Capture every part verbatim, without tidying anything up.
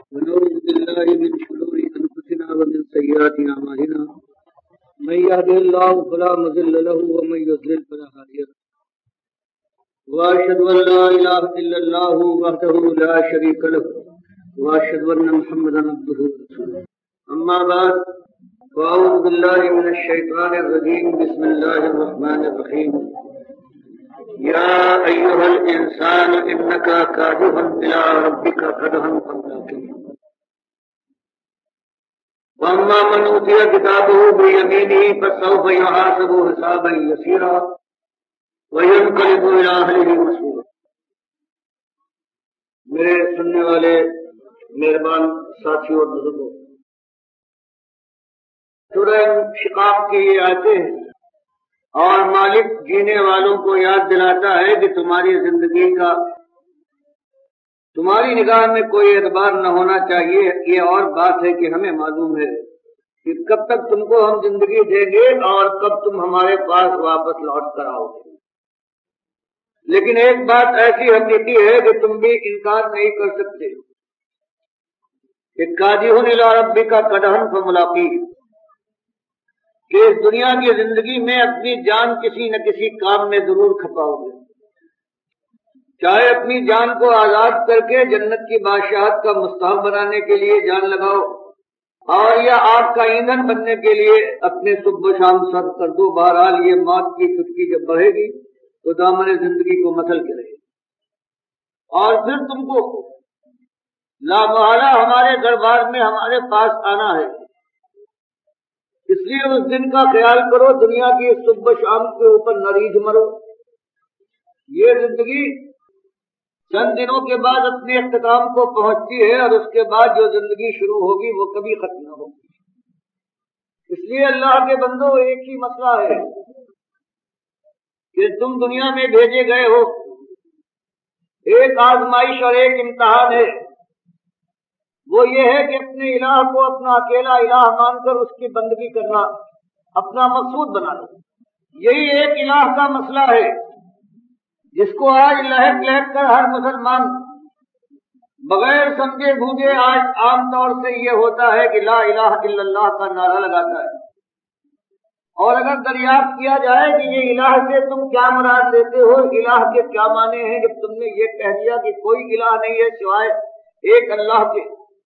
ونعوذ بالله من شرور أنفسنا ومن سيئات أعمالنا من يهده الله فلا مضل له ومن يضلل فلا هادي له وأشهد أن لا إله إلا الله وحده لا شريك له وأشهد أن محمدا عبده ورسوله أما بعد فأعوذ بالله من الشيطان الرجيم بسم الله الرحمن الرحيم يا أيها الإنسان إنك كادح إلى ربك كدحا فملاقيه وأما من أوتي كتابه بيمينه فسوف يحاسب حسابا يسيرا وينقلب إلى أهله مسرورا۔ میرے سننے والے مہربان ساتھیوں اور بزرگوں، سورہ شقاق کی یہ آیتیں ہیں اور مالک جینے والوں کو یاد دلاتا ہے کہ تمہاری زندگی کا تمہاری نگاہ میں کوئی اعتبار نہ ہونا چاہیے۔ یہ اور بات ہے کہ ہمیں معلوم ہے کہ کب تک تم کو ہم زندگی دیں گے اور کب تم ہمارے پاس واپس لوٹ کر آؤ گے، لیکن ایک بات ایسی حقیقی ہے کہ تم بھی انکار نہیں کر سکتے کہ کادحٌ الی ربک کدحا فملاقیہ، کہ اس دنیا کی زندگی میں اپنی جان کسی نہ کسی کام میں ضرور کھپاؤ گے، چاہے اپنی جان کو آزاد کر کے جنت کی بادشاہت کا مستحق بنانے کے لیے جان لگاؤ اور یا آگ کا ایندھن بننے کے لیے اپنے صبح و شام صرف کر دو۔ بہرحال یہ موت کی چٹکی جب بڑھے گی تو دامن زندگی کو مسل کے رہے گی اور پھر تم کو لامحالہ ہمارے دربار میں ہمارے پاس آنا ہے۔ اس لیے اس دن کا خیال کرو، دنیا کی صبح شام کے اوپر نہ ریجھ مرو۔ یہ زندگی چند دنوں کے بعد اپنے اختتام کو پہنچتی ہے اور اس کے بعد جو زندگی شروع ہوگی وہ کبھی ختم نہ ہوگی۔ اس لیے اللہ کے بندو، ایک ہی مسئلہ ہے کہ تم دنیا میں بھیجے گئے ہو، ایک آزمائش اور ایک امتحان ہے، وہ یہ ہے کہ اپنے الہ کو اپنا اکیلا الہ مان کر اس کی بندگی کرنا اپنا مقصود بنا لو۔ یہی ایک الہ کا مسئلہ ہے جس کو آج لہک لہک کر ہر مسلمان بغیر سمجھے بوجھے آج عام طور سے یہ ہوتا ہے کہ لا الہ الا اللہ کا نعرہ لگاتا ہے، اور اگر دریافت کیا جائے کہ یہ الہ سے تم کیا مراد لیتے ہو، الہ کے کیا معنی ہیں، جب تم نے یہ کہہ دیا کہ کوئی الہ نہیں ہے سوائے ایک اللہ کے،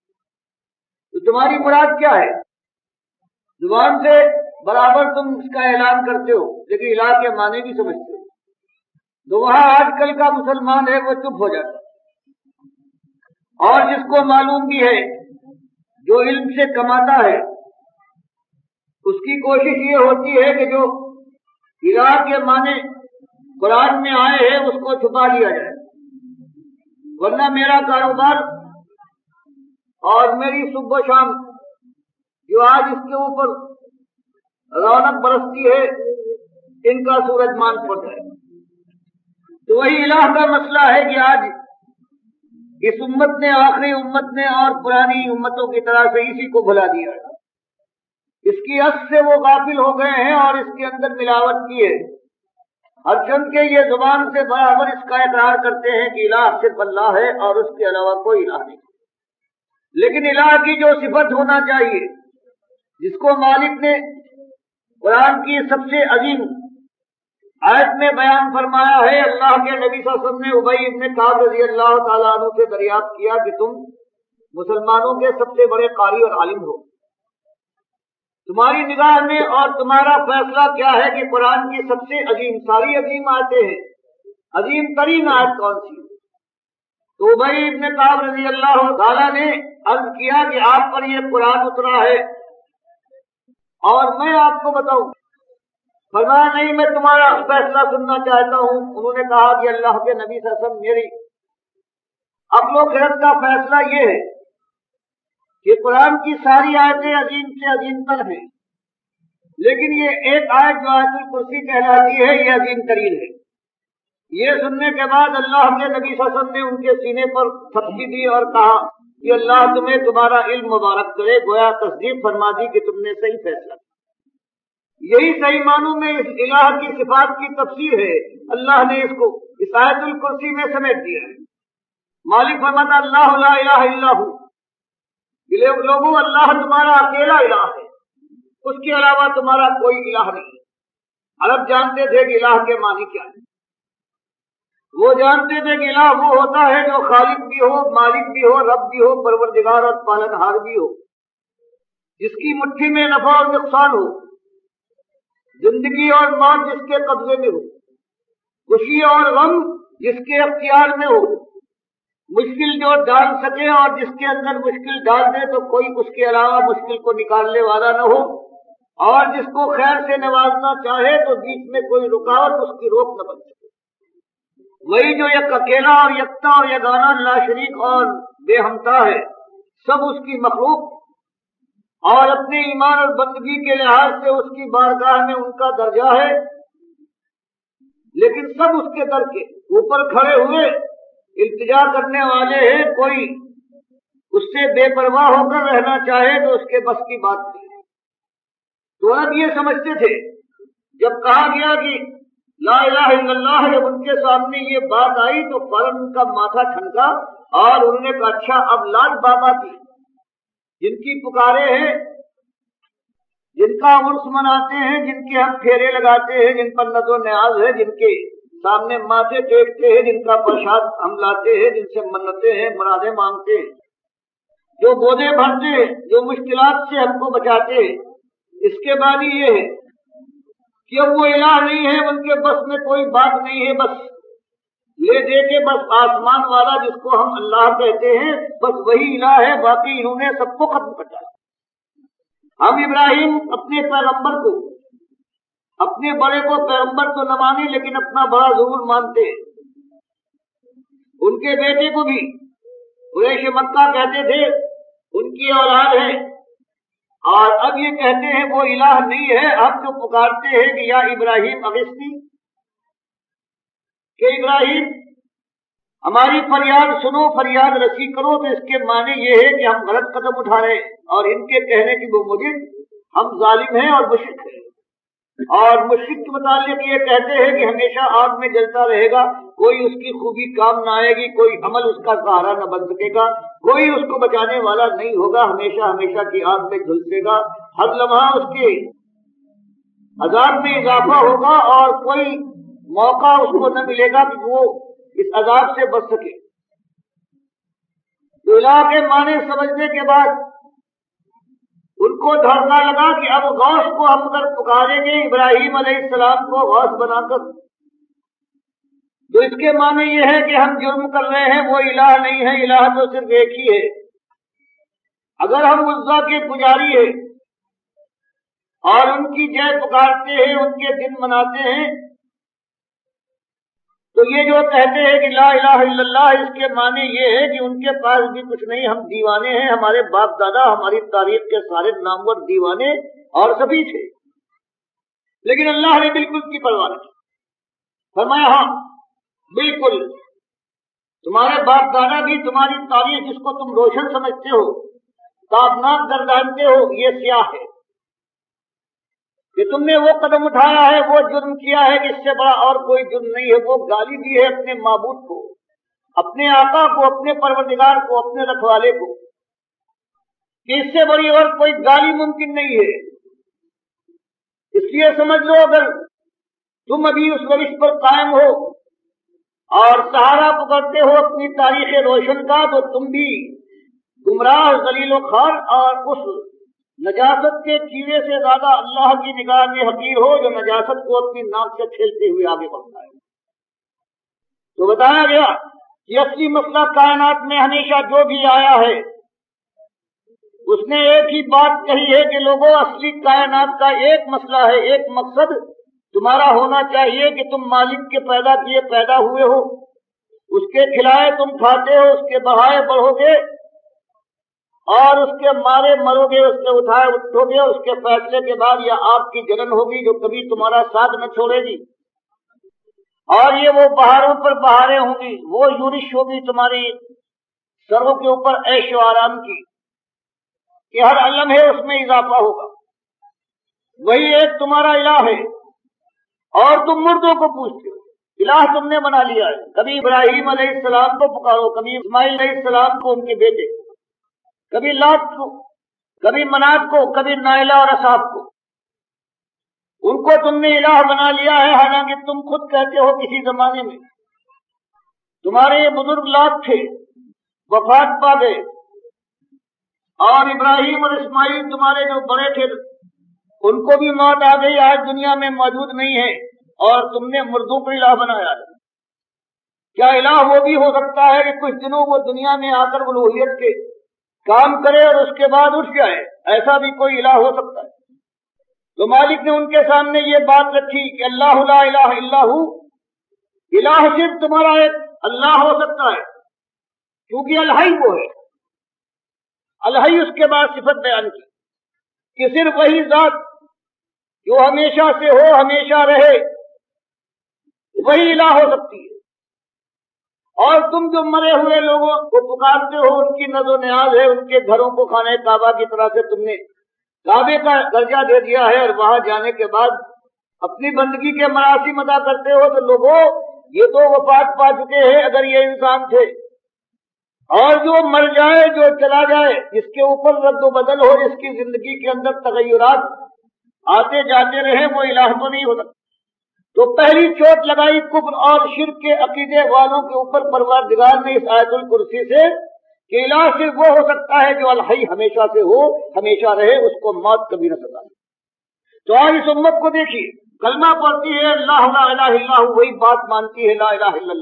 تو تمہاری مراد کیا ہے؟ زبان سے برابر تم اس کا اعلان کرتے ہو لیکن الہ کے معنی بھی سمجھتے ہو، تو وہاں آج کل کا مسلمان ہے وہ چپ ہو جاتا ہے۔ اور جس کو معلوم بھی ہے، جو علم سے کماتا ہے، اس کی کوشش یہ ہوتی ہے کہ جو الہ کے معنی قرآن میں آئے ہیں اس کو چھپا لیا جائے، ورنہ میرا کاروبار اور میری صبح و شام جو آج اس کے اوپر رونق برستی ہے، ان کا سورج مان پڑتا ہے۔ تو وہی الہ کا مسئلہ ہے کہ آج اس امت نے، آخری امت نے اور پرانی امتوں کی طرح سے اسی کو بھلا دیا ہے، اس کی اصل سے وہ غافل ہو گئے ہیں اور اس کے اندر ملاوٹ کی ہے۔ ہر چند کے یہ زبان سے برابر اس کا اقرار کرتے ہیں کہ الہ صرف اللہ ہے اور اس کے علاوہ کوئی الہ نہیں، لیکن الہ کی جو صفت ہونا چاہیے، جس کو مالک نے قرآن کی سب سے عظیم آیت میں بیان فرمایا ہے، اللہ کے نبی صلی اللہ علیہ وسلم نے ابی ابن کعب رضی اللہ تعالیٰ عنہ سے دریافت کیا کہ تم مسلمانوں کے سب سے بڑے قاری اور عالم ہو، تمہاری نگاہ میں اور تمہارا فیصلہ کیا ہے کہ قرآن کی سب سے عظیم، ساری عظیم آیتیں ہیں، عظیم ترین آیت کون سی ہے؟ تو ابی ابن کعب رضی اللہ تعالیٰ نے عرض کیا کہ آپ پر یہ قرآن اترا ہے اور میں آپ کو بتاؤں؟ فرمایا نہیں، میں تمہارا فیصلہ سننا چاہتا ہوں۔ انہوں نے کہا کہ اللہ کے نبی صلی اللہ علیہ وسلم، میری عقل و خرد کا فیصلہ یہ ہے کہ قرآن کی ساری آیتیں عظیم سے عظیم تر ہیں، لیکن یہ ایک آیت جو آیت الکرسی کہلاتی ہے یہ عظیم ترین ہے۔ یہ سننے کے بعد اللہ کے نبی صلی اللہ علیہ وسلم نے ان کے سینے پر تھپکی دی اور کہا کہ اللہ تمہیں تمہارا علم مبارک کرے، گویا تصدیق فرما دی کہ تم نے صحیح فیصلہ کیا۔ یہی صحیح معنوں میں اس الہ کی صفات کی تفسیر ہے، اللہ نے اس کو اس آیت الکرسی میں سمیٹ دیا ہے۔ مالک فرماتا اللہ لا الہ الا ہو، لوگوں اللہ تمہارا اکیلا الہ ہے، اس کے علاوہ تمہارا کوئی الہ نہیں۔ عرب جانتے تھے کہ الہ کے معنی کیا ہے، وہ جانتے تھے کہ الہ وہ ہوتا ہے جو خالق بھی ہو، مالک بھی ہو، رب بھی ہو، پروردگار اور پالنہار بھی ہو، جس کی مٹھی میں نفع اور نقصان ہو، زندگی اور موت جس کے قبضے میں ہو، خوشی اور غم جس کے اختیار میں ہو، مشکل جو ڈال سکے اور جس کے اندر مشکل ڈال دے تو کوئی اس کے علاوہ مشکل کو نکالنے والا نہ ہو، اور جس کو خیر سے نوازنا چاہے تو بیچ میں کوئی رکاوٹ اس کی روک نہ بن سکے۔ وہی جو یک اکیلا اور یکتا اور یگانہ لا شریک اور بے ہمتا ہے، سب اس کی مخلوق، اور اپنے ایمان اور بندگی کے لحاظ سے اس کی بارگاہ میں ان کا درجہ ہے، لیکن سب اس کے در کے اوپر کھڑے ہوئے التجا کرنے والے ہیں۔ کوئی اس سے بے پرواہ ہو کر رہنا چاہے تو اس کے بس کی بات نہیں۔ تو اب یہ سمجھتے تھے، جب کہا گیا کہ لا الہ الا اللہ، جب ان کے سامنے یہ بات آئی تو فوراً ان کا ماتھا ٹھنکا اور انہوں نے کہا اچھا اب لال بابا کی جن کی پکارے ہیں، جن کا عرس مناتے ہیں، جن کے ہم پھیرے لگاتے ہیں، جن پر نظر و نیاز ہے، جن کے سامنے ماتھے ٹیکتے ہیں، جن کا پرساد ہم لاتے ہیں، جن سے منتیں ہیں، مرادیں مانگتے ہیں، جو بوجھے بھرتے ہیں، جو مشکلات سے ہم کو بچاتے ہیں، اس کے بعد یہ ہے کہ اب وہ الہ نہیں ہے، ان کے بس میں کوئی بات نہیں ہے، بس لے دے کے بس آسمان والا جس کو ہم اللہ کہتے ہیں بس وہی الہ ہے، باقی انہوں نے سب کو ختم کر ڈالا۔ ہم ابراہیم اپنے پیغمبر کو، اپنے بڑے کو پیغمبر تو نہ مانے لیکن اپنا بڑا ضرور مانتے ہیں۔ ان کے بیٹے کو بھی قریش مکہ کہتے تھے ان کی اولاد ہے، اور اب یہ کہتے ہیں وہ الہ نہیں ہے۔ اب جو پکارتے ہیں کہ یا ابراہیم اغثنی، کہ ابراہیم ہماری فریاد سنو، فریاد رسی کرو، تو اس کے معنی یہ ہے کہ ہم غلط قدم اٹھا رہے ہیں، اور ان کے کہنے کی وہ مجھے ہم ظالم ہیں اور مشرک ہیں۔ اور مشرک کے متعلق یہ کہتے ہیں کہ ہمیشہ آگ میں جلتا رہے گا، کوئی اس کی خوبی کام نہ آئے گی، کوئی عمل اس کا سہارا نہ بن سکے گا، کوئی اس کو بچانے والا نہیں ہوگا، ہمیشہ ہمیشہ کی آگ میں جھلسے گا، ہر لمحہ اس کے عذاب میں اضافہ ہوگا، اور کوئی موقع اس کو نہ ملے گا کہ وہ اس عذاب سے بچ سکے۔ تو الہ کے معنی سمجھنے کے بعد ان کو دھڑکا لگا کہ اب غوث کو ہم اگر پکاریں گے ابراہیم علیہ السلام کو غوث بنا کر، تو اس کے معنی یہ ہے کہ ہم جرم کر رہے ہیں، وہ الہ نہیں ہے، الہ تو صرف ایک ہی ہے۔ اگر ہم عزا کے پجاری ہیں اور ان کی جے پکارتے ہیں، ان کے دن مناتے ہیں، تو یہ جو کہتے ہیں کہ لا الہ الا اللہ، اس کے معنی یہ ہے کہ ان کے پاس بھی کچھ نہیں، ہم دیوانے ہیں، ہمارے باپ دادا ہماری تاریخ کے سارے نامور دیوانے اور سبھی تھے، لیکن اللہ نے بالکل کی پرواہ نہیں کی۔ فرمایا ہاں بالکل، تمہارے باپ دادا بھی، تمہاری تاریخ جس کو تم روشن سمجھتے ہو، تابناک گردانتے ہو، یہ سیاہ ہے کہ تم نے وہ قدم اٹھایا ہے، وہ جرم کیا ہے کہ اس سے بڑا اور کوئی جرم نہیں ہے۔ وہ گالی دی ہے اپنے معبود کو، اپنے آقا کو، اپنے پروردگار کو، اپنے رکھوالے کو، کہ اس سے بڑی اور کوئی گالی ممکن نہیں ہے۔ اس لیے سمجھ لو اگر تم ابھی اس روش پر قائم ہو اور سہارا پکڑتے ہو اپنی تاریخ روشن کا، تو تم بھی گمراہ، ذلیل و خوار اور اس نجاست کے کیڑے سے زیادہ اللہ کی نگاہ میں حقیر ہو جو نجاست کو اپنی ناک سے کھیلتے ہوئے آگے بڑھتا ہے۔ تو بتایا گیا کہ اصلی مسئلہ کائنات میں ہمیشہ جو بھی آیا ہے اس نے ایک ہی بات کہی ہے کہ لوگوں، اصلی کائنات کا ایک مسئلہ ہے، ایک مقصد تمہارا ہونا چاہیے کہ تم مالک کے پیدا کیے پیدا ہوئے ہو، اس کے کھلائے تم کھاتے ہو، اس کے بہائے بڑھو گے، اور اس کے مارے مرو گے، اس کے اٹھائے اٹھو گے، اس کے فیصلے کے بعد یا آپ کی جنن ہوگی جو کبھی تمہارا ساتھ نہ چھوڑے گی، اور یہ وہ بہاروں پر بہاریں ہوں گی، وہ یورش ہوگی تمہاری سروں کے اوپر عیش و آرام کی، کہ ہر علم ہے اس میں اضافہ ہوگا۔ وہی ایک تمہارا الہ ہے، اور تم مردوں کو پوچھتے ہو، الہ تم نے بنا لیا ہے۔ کبھی ابراہیم علیہ السلام کو پکارو، کبھی اسماعیل علیہ السلام کو، ان کے بیٹے، کبھی لات کو، کبھی منات کو، کبھی نائلہ اور اصحاب کو، ان کو تم نے الہ بنا لیا ہے، حالانکہ تم خود کہتے ہو کسی زمانے میں تمہارے یہ بزرگ لات تھے، وفات پا گئے، اور ابراہیم اور اسماعیل تمہارے جو بڑے تھے ان کو بھی موت آ گئی، آج دنیا میں موجود نہیں ہے، اور تم نے مردوں کو الہ بنایا ہے۔ کیا الہ وہ بھی ہو سکتا ہے کہ کچھ دنوں وہ دنیا میں آ کر الوہیت کے کام کرے اور اس کے بعد اٹھ جائے؟ ایسا بھی کوئی الہ ہو سکتا ہے؟ تو مالک نے ان کے سامنے یہ بات رکھی کہ اللہ لا الہ الا ہو، الہ صرف تمہارا ایک اللہ ہو سکتا ہے، کیونکہ الحی وہ ہے۔ الحی اس کے بعد صفت بیان کی کہ صرف وہی ذات جو ہمیشہ سے ہو، ہمیشہ رہے، وہی الہ ہو سکتی ہے۔ اور تم جو مرے ہوئے لوگوں کو پکارتے ہو، ان کی نظر و نیاز ہے، ان کے گھروں کو خانہ کعبہ کی طرح سے تم نے کعبے کا درجہ دے دیا ہے، اور وہاں جانے کے بعد اپنی بندگی کے مراسم ادا کرتے ہو، تو لوگوں یہ تو وفات پا چکے ہیں اگر یہ انسان تھے، اور جو مر جائے، جو چلا جائے، جس کے اوپر رد و بدل ہو، جس کی زندگی کے اندر تغیرات آتے جاتے رہے، وہ الہ تو نہیں ہو سکتا۔ تو پہلی چوٹ لگائی کفر اور شرک کے عقیدے والوں کے اوپر پروردگار نے اس آیت الکرسی سے کہ الہ صرف وہ ہو سکتا ہے جو الحی ہمیشہ سے ہو، ہمیشہ رہے، اس کو موت کبھی نہ ستا۔ تو آج اس امت کو دیکھیے، کلمہ پڑھتی ہے اللہ لا الہ الا ہو، وہی بات مانتی ہے لا الہ الا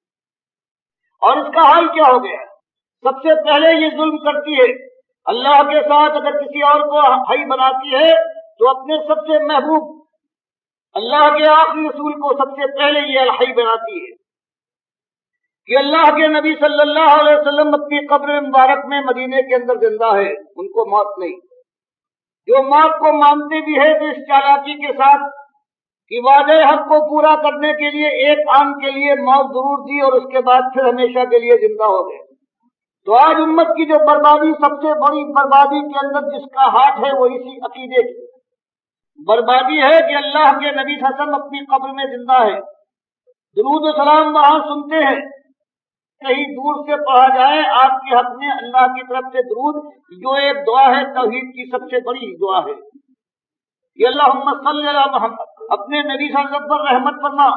اللہ، اور اس کا حال کیا ہو گیا ہے؟ سب سے پہلے یہ ظلم کرتی ہے، اللہ کے ساتھ اگر کسی اور کو حی بناتی ہے تو اپنے سب سے محبوب اللہ کے آخری رسول کو سب سے پہلے یہ الحی بناتی ہے کہ اللہ کے نبی صلی اللہ علیہ وسلم اپنی قبر مبارک میں مدینے کے اندر زندہ ہے، ان کو موت نہیں۔ جو موت کو مانتے بھی ہے تو اس چالاکی کے ساتھ کہ وعدے حق کو پورا کرنے کے لیے ایک آن کے لیے موت ضرور دی، اور اس کے بعد پھر ہمیشہ کے لیے زندہ ہو گئے۔ تو آج امت کی جو بربادی، سب سے بڑی بربادی کے اندر جس کا ہاتھ ہے، وہ اسی عقیدے کی بربادی ہے کہ اللہ کے نبی صلی اللہ علیہ وسلم اپنی قبر میں زندہ ہے، درود و سلام وہاں سنتے ہیں، کہیں دور سے پڑھا جائے آپ کے حق میں اللہ کی طرف سے درود، جو ایک دعا ہے توحید کی سب سے بڑی دعا ہے کہ اللہم صلی علی محمد، اپنے نبی صلی اللہ علیہ وسلم پر رحمت فرما۔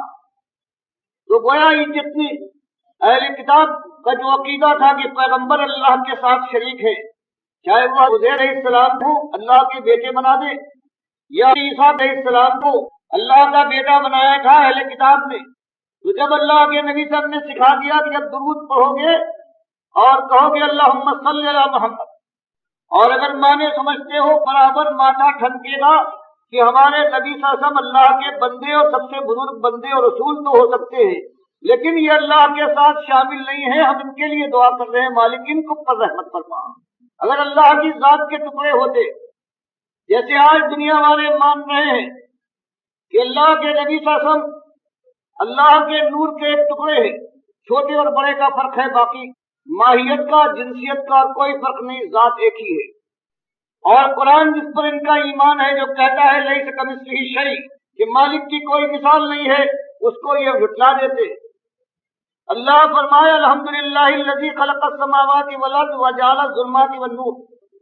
تو گویا یہ جتنی اہل کتاب کا جو عقیدہ تھا کہ پیغمبر اللہ کے ساتھ شریک ہے، چاہے وہ عزیر علیہ السلام کو اللہ کے بیٹے بنا دے یا عیسیٰ علیہ السلام کو اللہ کا بیٹا بنایا تھا اہل کتاب نے، تو جب اللہ کے نبی صلی اللہ علیہ وسلم نے سکھا دیا کہ جب درود پڑھو گے اور کہو گے اللہم صلی علی محمد، اور اگر مانے سمجھتے ہو برابر ماتھا ٹھنکے گا کہ ہمارے نبی صلی اللہ علیہ وسلم اللہ کے بندے اور سب سے بزرگ بندے اور رسول تو ہو سکتے ہیں، لیکن یہ اللہ کے ساتھ شامل نہیں ہے، ہم ان کے لیے دعا کر رہے ہیں مالک ان کو پر رحمت فرما۔ اگر اللہ کی ذات کے ٹکڑے ہوتے، جیسے آج دنیا والے مان رہے ہیں کہ اللہ کے نبی صلی اللہ علیہ وسلم اللہ کے نور کے ایک ٹکڑے ہیں، چھوٹے اور بڑے کا فرق ہے، باقی ماہیت کا، جنسیت کا کوئی فرق نہیں، ذات ایک ہی ہے۔ اور قرآن جس پر ان کا ایمان ہے، جو کہتا ہے لیس کمثلہ شیء، کہ مالک کی کوئی مثال نہیں ہے، اس کو یہ جھٹلا دیتے۔ اللہ فرمایا الحمدللہ الذی خلق السماوات والارض وجعل الظلمات والنور،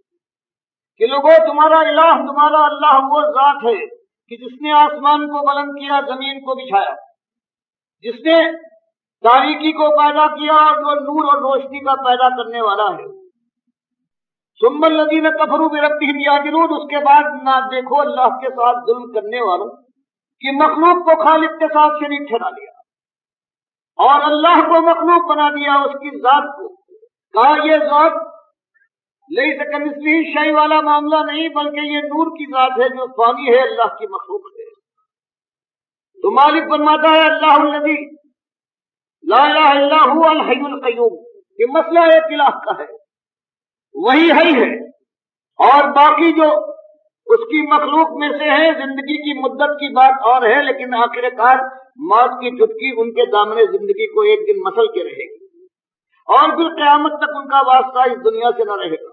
کہ لوگوں تمہارا الہ، تمہارا اللہ وہ ذات ہے کہ جس نے آسمان کو بلند کیا، زمین کو بچھایا، جس نے تاریکی کو پیدا کیا اور جو نور اور روشنی کا پیدا کرنے والا ہے۔ ثم الذین کفروا بربہم یعدلون، اس کے بعد نہ دیکھو اللہ کے ساتھ ظلم کرنے والوں کی مخلوق کو خالق کے ساتھ شریک ٹھہرا لیا اور اللہ کو مخلوق بنا دیا، اس کی ذات کو کہا یہ ذات لیس کمثلہ شیء والا معاملہ نہیں، بلکہ یہ نور کی ذات ہے جو فانی ہے، اللہ کی مخلوق ہے۔ تو مالک فرماتا ہے اللہ الذی لا الہ الا هو الحی القیوم، یہ مسئلہ ایک الہ کا ہے، وہی حی ہے، اور باقی جو اس کی مخلوق میں سے ہے، زندگی کی مدت کی بات اور ہے، لیکن آخر کار موت کی چٹکی ان کے دامن زندگی کو ایک دن مسل کے رہے گی، اور پھر قیامت تک ان کا واسطہ اس دنیا سے نہ رہے گا۔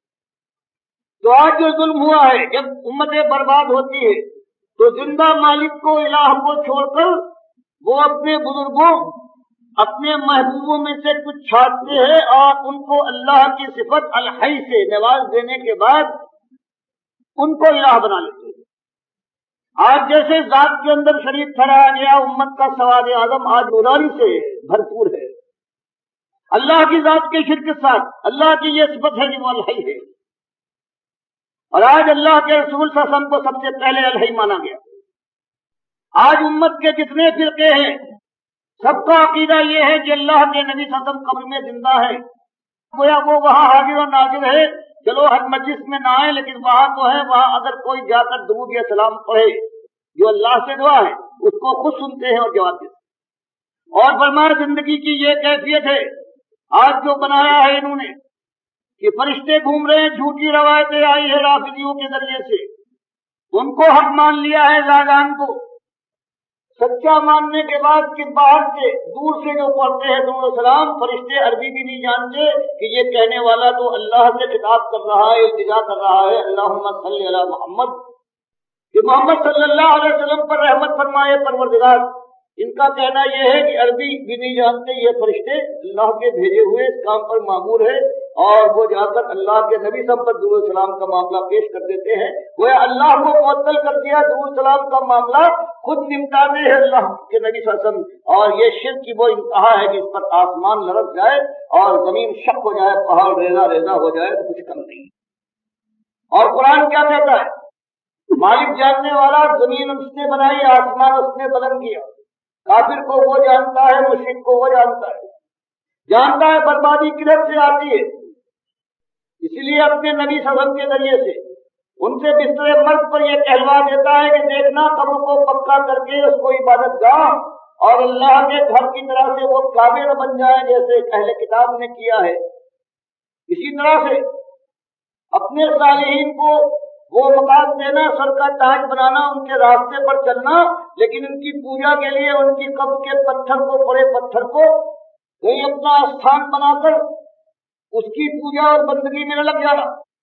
تو آج جو ظلم ہوا ہے، جب امتیں برباد ہوتی ہے تو زندہ مالک کو، الہ کو چھوڑ کر وہ اپنے بزرگوں، اپنے محبوبوں میں سے کچھ چھانٹتے ہیں اور ان کو اللہ کی صفت الحی سے نواز دینے کے بعد ان کو الہ بنا لیتے ہیں۔ آج جیسے ذات کے اندر شریک ٹھہرایا گیا امت کا سواد اعظم آج براری سے بھرپور ہے، اللہ کی ذات کے شرک کے ساتھ اللہ کی یہ صفت ہے کہ وہ الحی ہے، اور آج اللہ کے رسول صلی اللہ علیہ وسلم کو سب سے پہلے الحی مانا گیا۔ آج امت کے جتنے فرقے ہیں سب کا عقیدہ یہ ہے کہ اللہ کے نبی صلی اللہ علیہ وسلم قبر میں زندہ ہے، گویا وہ وہاں حاضر و ناظر ہے۔ چلو ہر مجلس میں نہ آئے لیکن وہاں تو ہے، وہاں اگر کوئی جا کر درود یا سلام پڑھے جو اللہ سے دعا ہے اس کو خود سنتے ہیں اور جواب دیتے ہیں۔ اور فرمایا زندگی کی یہ کیفیت ہے آج جو بنایا ہے انہوں نے کہ فرشتے گھوم رہے ہیں، جھوٹی روایتیں آئی ہے رافضیوں کے ذریعے سے، ان کو حق مان لیا ہے زاگان کو، سچا ماننے کے بعد کہ باہر سے دور سے جو پڑھتے ہیں درود و سلام فرشتے عربی بھی نہیں جانتے کہ یہ کہنے والا تو اللہ سے خطاب کر رہا ہے، التجا کر رہا ہے اللہم صلی علی محمد، کہ محمد صلی اللہ علیہ وسلم پر رحمت فرمائے پروردگار۔ ان کا کہنا یہ ہے کہ عربی بھی نہیں جانتے یہ فرشتے اللہ کے بھیجے ہوئے اس کام پر مامور ہے، اور وہ جا کر اللہ کے نبی صلی اللہ علیہ وسلم پر درود و سلام کا معاملہ پیش کر دیتے ہیں، وہ اللہ کو معطل کر دیا، درود و سلام کا معاملہ خود نمٹانے ہے اللہ کے نبی صلی اللہ علیہ وسلم۔ اور یہ شرک کی وہ انتہا ہے کہ اس پر آسمان لرز جائے اور زمین شق ہو جائے، پہاڑ ریزہ ریزہ ہو جائے تو کچھ کم نہیں۔ اور قرآن کیا کہتا ہے؟ مالک جاننے والا، زمین اس نے بنائی، آسمان اس نے بلند کیا، کافر کو وہ جانتا ہے، مشرک کو وہ جانتا ہے، جانتا ہے بربادی کدھر سے آتی ہے۔ اسی لیے اپنے نبی صلی اللہ علیہ وسلم کے ذریعے سے ان سے بستر مرگ پر یہ کہلوا دیتا ہے کہ دیکھنا قبر کو پکا کر کے اس کو عبادت گاہ اور اللہ کے گھر کی طرح سے وہ کعبے نہ بن جائے جیسے اہل کتاب نے کیا ہے۔ اسی طرح سے اپنے صالحین کو وہ مقام دینا، سر کا تاج بنانا، ان کے راستے پر چلنا، لیکن ان کی پوجا کے لیے ان کی قبر کے پتھر کو، بڑے پتھر کو کوئی اپنا استھان بنا کر اس کی پوجا اور بندگی میں نہ لگ جانا۔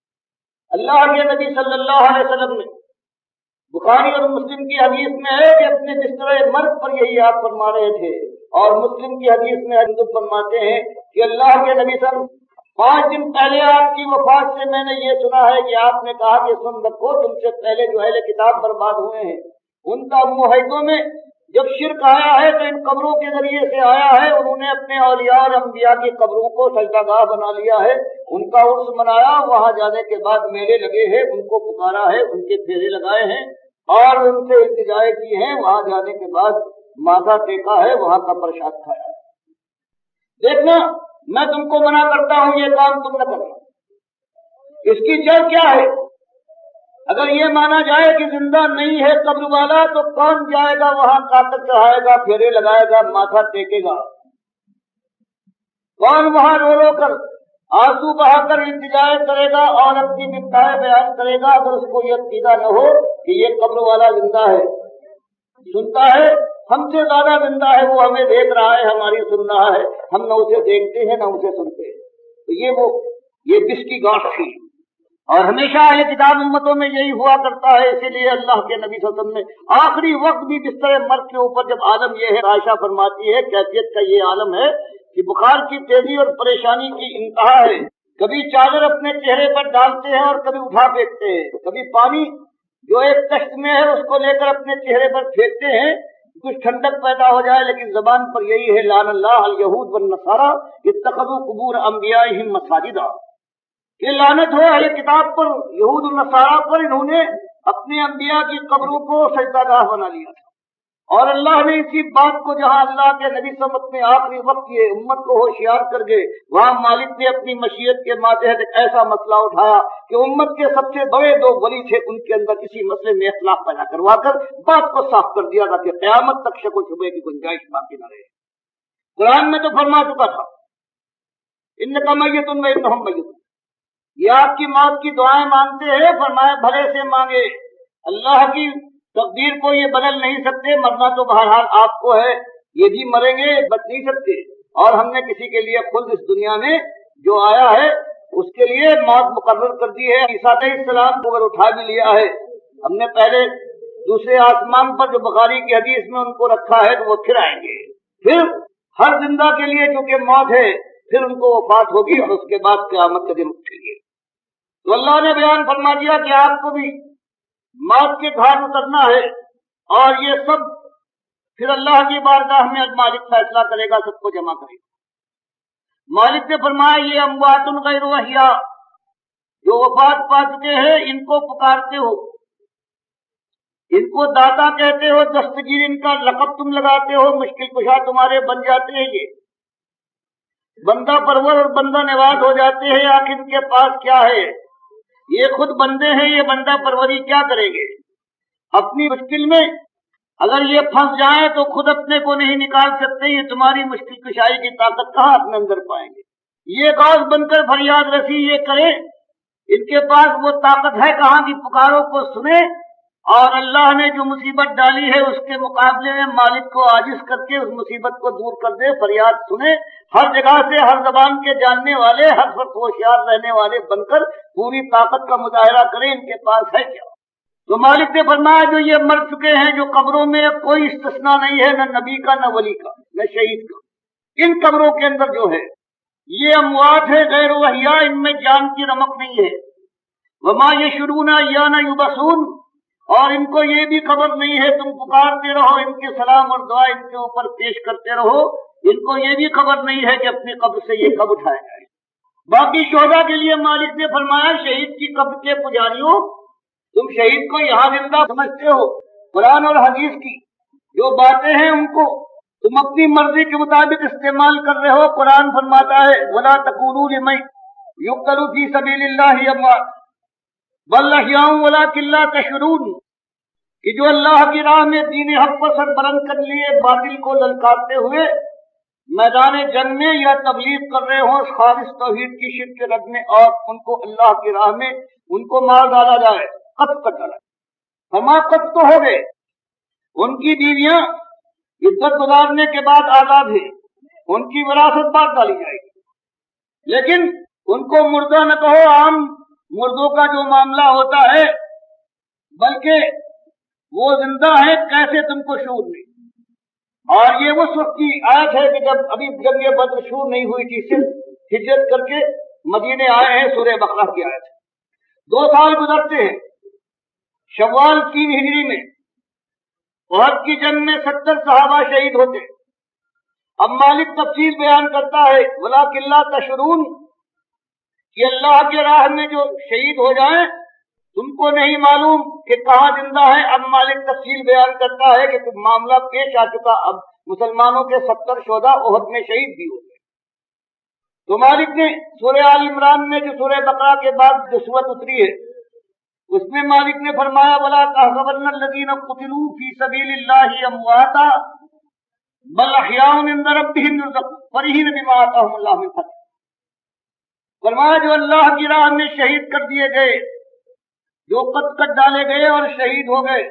اللہ کے نبی صلی اللہ علیہ وسلم نے بخاری اور مسلم کی حدیث میں ہے کہ اپنے بستر مرگ پر یہی یاد فرما رہے تھے، اور مسلم کی حدیث میں حضرت فرماتے ہیں کہ اللہ کے نبی صلی اللہ علیہ وسلم پانچ دن پہلے آپ کی وفات سے میں نے یہ سنا ہے کہ آپ نے کہا کہ سن رکھو تم سے پہلے جو اہل کتاب برباد ہوئے ہیں ان کا معاہدوں میں جب شرک آیا ہے تو ان قبروں کے ذریعے سے آیا ہے، انہوں نے اپنے اولیاء اور انبیاء کی قبروں کو سجدہ گاہ بنا لیا ہے، ان کا عرس منایا، وہاں جانے کے بعد میلے لگے ہیں، ان کو پکارا ہے، ان کے پھیرے لگائے ہیں اور ان سے التجائے کی ہیں، وہاں جانے کے بعد ماتھا ٹیکا ہے، وہاں کا پرساد کھایا ہے۔ دیکھنا میں تم کو منع کرتا ہوں یہ کام تم نہ کرنا۔ اس کی جڑ کیا ہے؟ اگر یہ مانا جائے کہ زندہ نہیں ہے قبر والا تو کون جائے گا وہاں، کاتر چڑھائے گا، پھیرے لگائے گا، ماتھا ٹیکے گا؟ کون وہاں رو رو کر آنسو بہا کر التجائے کرے گا اور اپنی بپتائیں بیان کرے گا اگر اس کو یہ عقیدہ نہ ہو کہ یہ قبر والا زندہ ہے، سنتا ہے، ہم سے زیادہ زندہ ہے، وہ ہمیں دیکھ رہا ہے، ہماری سن رہا ہے، ہم نہ اسے دیکھتے ہیں نہ اسے سنتے ہیں۔ تو یہ وہ یہ بس کی گاٹھ تھی، اور ہمیشہ اہل کتاب امتوں میں یہی ہوا کرتا ہے۔ اسی لیے اللہ کے نبی صلی اللہ علیہ وسلم نے آخری وقت بھی بستر مرگ کے اوپر جب عالم یہ ہے، عائشہ فرماتی ہے کیفیت کا یہ عالم ہے کہ بخار کی تیزی اور پریشانی کی انتہا ہے، کبھی چادر اپنے چہرے پر ڈالتے ہیں اور کبھی اٹھا پھینکتے ہیں، کبھی پانی جو ایک کشت میں ہے اس کو لے کر اپنے چہرے پر پھینکتے ہیں کچھ ٹھنڈک پیدا ہو جائے، لیکن زبان پر یہی ہے لعن اللہ الیہود والنصارى اتخذوا قبور انبیائہم مساجدا، کہ لعنت ہو اہل کتاب پر، یہود اور نصارہ پر، انہوں نے اپنے انبیاء کی قبروں کو سجدہ گاہ بنا لیا تھا۔ اور اللہ نے اسی بات کو جہاں اللہ کے نبی صلی اللہ علیہ وسلم نے آخری وقت یہ امت کو ہوشیار کر گئے، وہاں مالک نے اپنی مشیت کے ماتحت ایک ایسا مسئلہ اٹھایا کہ امت کے سب سے بڑے دو ولی تھے، ان کے اندر کسی مسئلے میں اختلاف پیدا کروا کر بات کو صاف کر دیا تاکہ قیامت تک شک و شبہے کی گنجائش باقی نہ رہے۔ قرآن میں تو فرما چکا تھا انک میت و انہم میتون، یہ آپ کی موت کی دعائیں مانگتے ہیں، فرمایا بھلے سے مانگے، اللہ کی تقدیر کو یہ بدل نہیں سکتے، مرنا تو بہرحال آپ کو ہے، یہ بھی مریں گے، بچ نہیں سکتے۔ اور ہم نے کسی کے لیے خود اس دنیا میں جو آیا ہے اس کے لیے موت مقرر کر دی ہے۔ عیسیٰ علیہ السلام کو اگر اٹھا بھی لیا ہے، ہم نے پہلے دوسرے آسمان پر جو بخاری کی حدیث میں ان کو رکھا ہے تو وہ پھر آئیں گے، پھر ہر زندہ کے لیے چونکہ موت ہے پھر ان کو وفات ہوگی اور اس کے بعد قیامت کے دن اٹھیں گے۔ تو اللہ نے بیان فرما دیا کہ آپ کو بھی موت کے گھاٹ اترنا ہے اور یہ سب پھر اللہ کی بارگاہ میں مالک فیصلہ کرے گا، سب کو جمع کرے گا۔ مالک نے فرمایا یہ اموات غیر احیاء، جو وفات پا چکے ہیں ان کو پکارتے ہو، ان کو داتا کہتے ہو، دستگیر ان کا لقب تم لگاتے ہو، مشکل کشا تمہارے بن جاتے ہیں، یہ بندہ پرور اور بندہ نواز ہو جاتے ہیں۔ آخر ان کے پاس کیا ہے؟ یہ خود بندے ہیں، یہ بندہ پروری کیا کریں گے؟ اپنی مشکل میں اگر یہ پھنس جائیں تو خود اپنے کو نہیں نکال سکتے، یہ تمہاری مشکل کشائی کی طاقت کہاں اپنے اندر پائیں گے؟ یہ غوث بن کر فریاد رسی یہ کرے، ان کے پاس وہ طاقت ہے کہاں کی پکاروں کو سنے؟ اور اللہ نے جو مصیبت ڈالی ہے اس کے مقابلے میں مالک کو عاجز کر کے اس مصیبت کو دور کر دے، فریاد سنے، ہر جگہ سے ہر زبان کے جاننے والے، ہر وقت ہوشیار رہنے والے بن کر پوری طاقت کا مظاہرہ کریں، ان کے پاس ہے کیا؟ تو مالک نے فرمایا جو یہ مر چکے ہیں، جو قبروں میں کوئی استثناء نہیں ہے، نہ نبی کا نہ ولی کا نہ شہید کا، ان قبروں کے اندر جو ہے یہ اموات ہے غیر احیاء، ان میں جان کی رمق نہیں ہے۔ وما یشعرون ایان یبعثون، اور ان کو یہ بھی خبر نہیں ہے، تم پکارتے رہو ان کے سلام اور دعا ان کے اوپر پیش کرتے رہو، ان کو یہ بھی خبر نہیں ہے کہ اپنی قبر سے یہ کب اٹھایا جائے۔ باقی شہداء کے لیے مالک نے فرمایا شہید کی قبر کے پجاریوں، تم شہید کو یہاں زندہ سمجھتے ہو، قرآن اور حدیث کی جو باتیں ہیں ان کو تم اپنی مرضی کے مطابق استعمال کر رہے ہو۔ قرآن فرماتا ہے وَلَا تَقُولُوا لِمَن يُقْتَلُ فِي سَبِيلِ اللَّهِ أَمْوَاتٌ بَلْ أَحْيَاءٌ وَلَٰكِن لَّا تَشْعُرُونَ، کہ جو اللہ کی راہ میں دین حق کو سر بلند کر لیے باطل کو للکارتے ہوئے میدان جنگ میں یا تبلیغ کر رہے ہوں خالص توحید کی شرک کے رد میں، اور ان کو اللہ کی راہ میں ان کو مار ڈالا جائے، قتل کر ڈالا جائے، ہما قتل تو ہو گئے، ان کی بیویاں عدت گزارنے کے بعد آزاد ہیں، ان کی وراثت بعد ڈالی جائے گی، لیکن ان کو مردہ نہ کہو، عام مردوں کا جو معاملہ ہوتا ہے، بلکہ وہ زندہ ہے، کیسے تم کو شعور نہیں؟ اور یہ اس وقت کی آیت ہے کہ جب ابھی جنگ بدر شروع نہیں ہوئی تھی، صرف ہجرت کر کے مدینے آئے ہیں، سورہ بقرہ کی آیت ہے۔ دو سال گزرتے ہیں، شوال تین ہجری میں احد کی جنگ میں ستر صحابہ شہید ہوتے ہیں۔ اب مالک تفصیل بیان کرتا ہے وَلَٰكِن لَّا تَشْعُرُونَ، کہ اللہ کے راہ میں جو شہید ہو جائیں تم کو نہیں معلوم کہ کہاں زندہ ہے۔ اب مالک تفصیل بیان کرتا ہے کہ معاملہ پیش آ چکا، اب مسلمانوں کے ستر شہداء احد میں شہید بھی ہو گئے۔ تو مالک نے سورہ آل عمران میں جو سورہ بقرہ کے بعد جو سورت اتری ہے اس میں مالک نے فرمایا وَلَا تَحْسَبَنَّ الَّذِينَ قُتِلُوا فِي سَبِيلِ اللَّهِ أَمْوَاتًا بَلْ أَحْيَاءٌ عِندَ رَبِّهِمْ يُرْزَقُونَ فَرِحِينَ بِمَا آتَاهُمُ اللَّهُ مِنْ فَضْلِهِ۔ فرمایا جو اللہ کی راہ میں شہید کر دیے گئے، جو قتل کر ڈالے گئے اور شہید ہو گئے،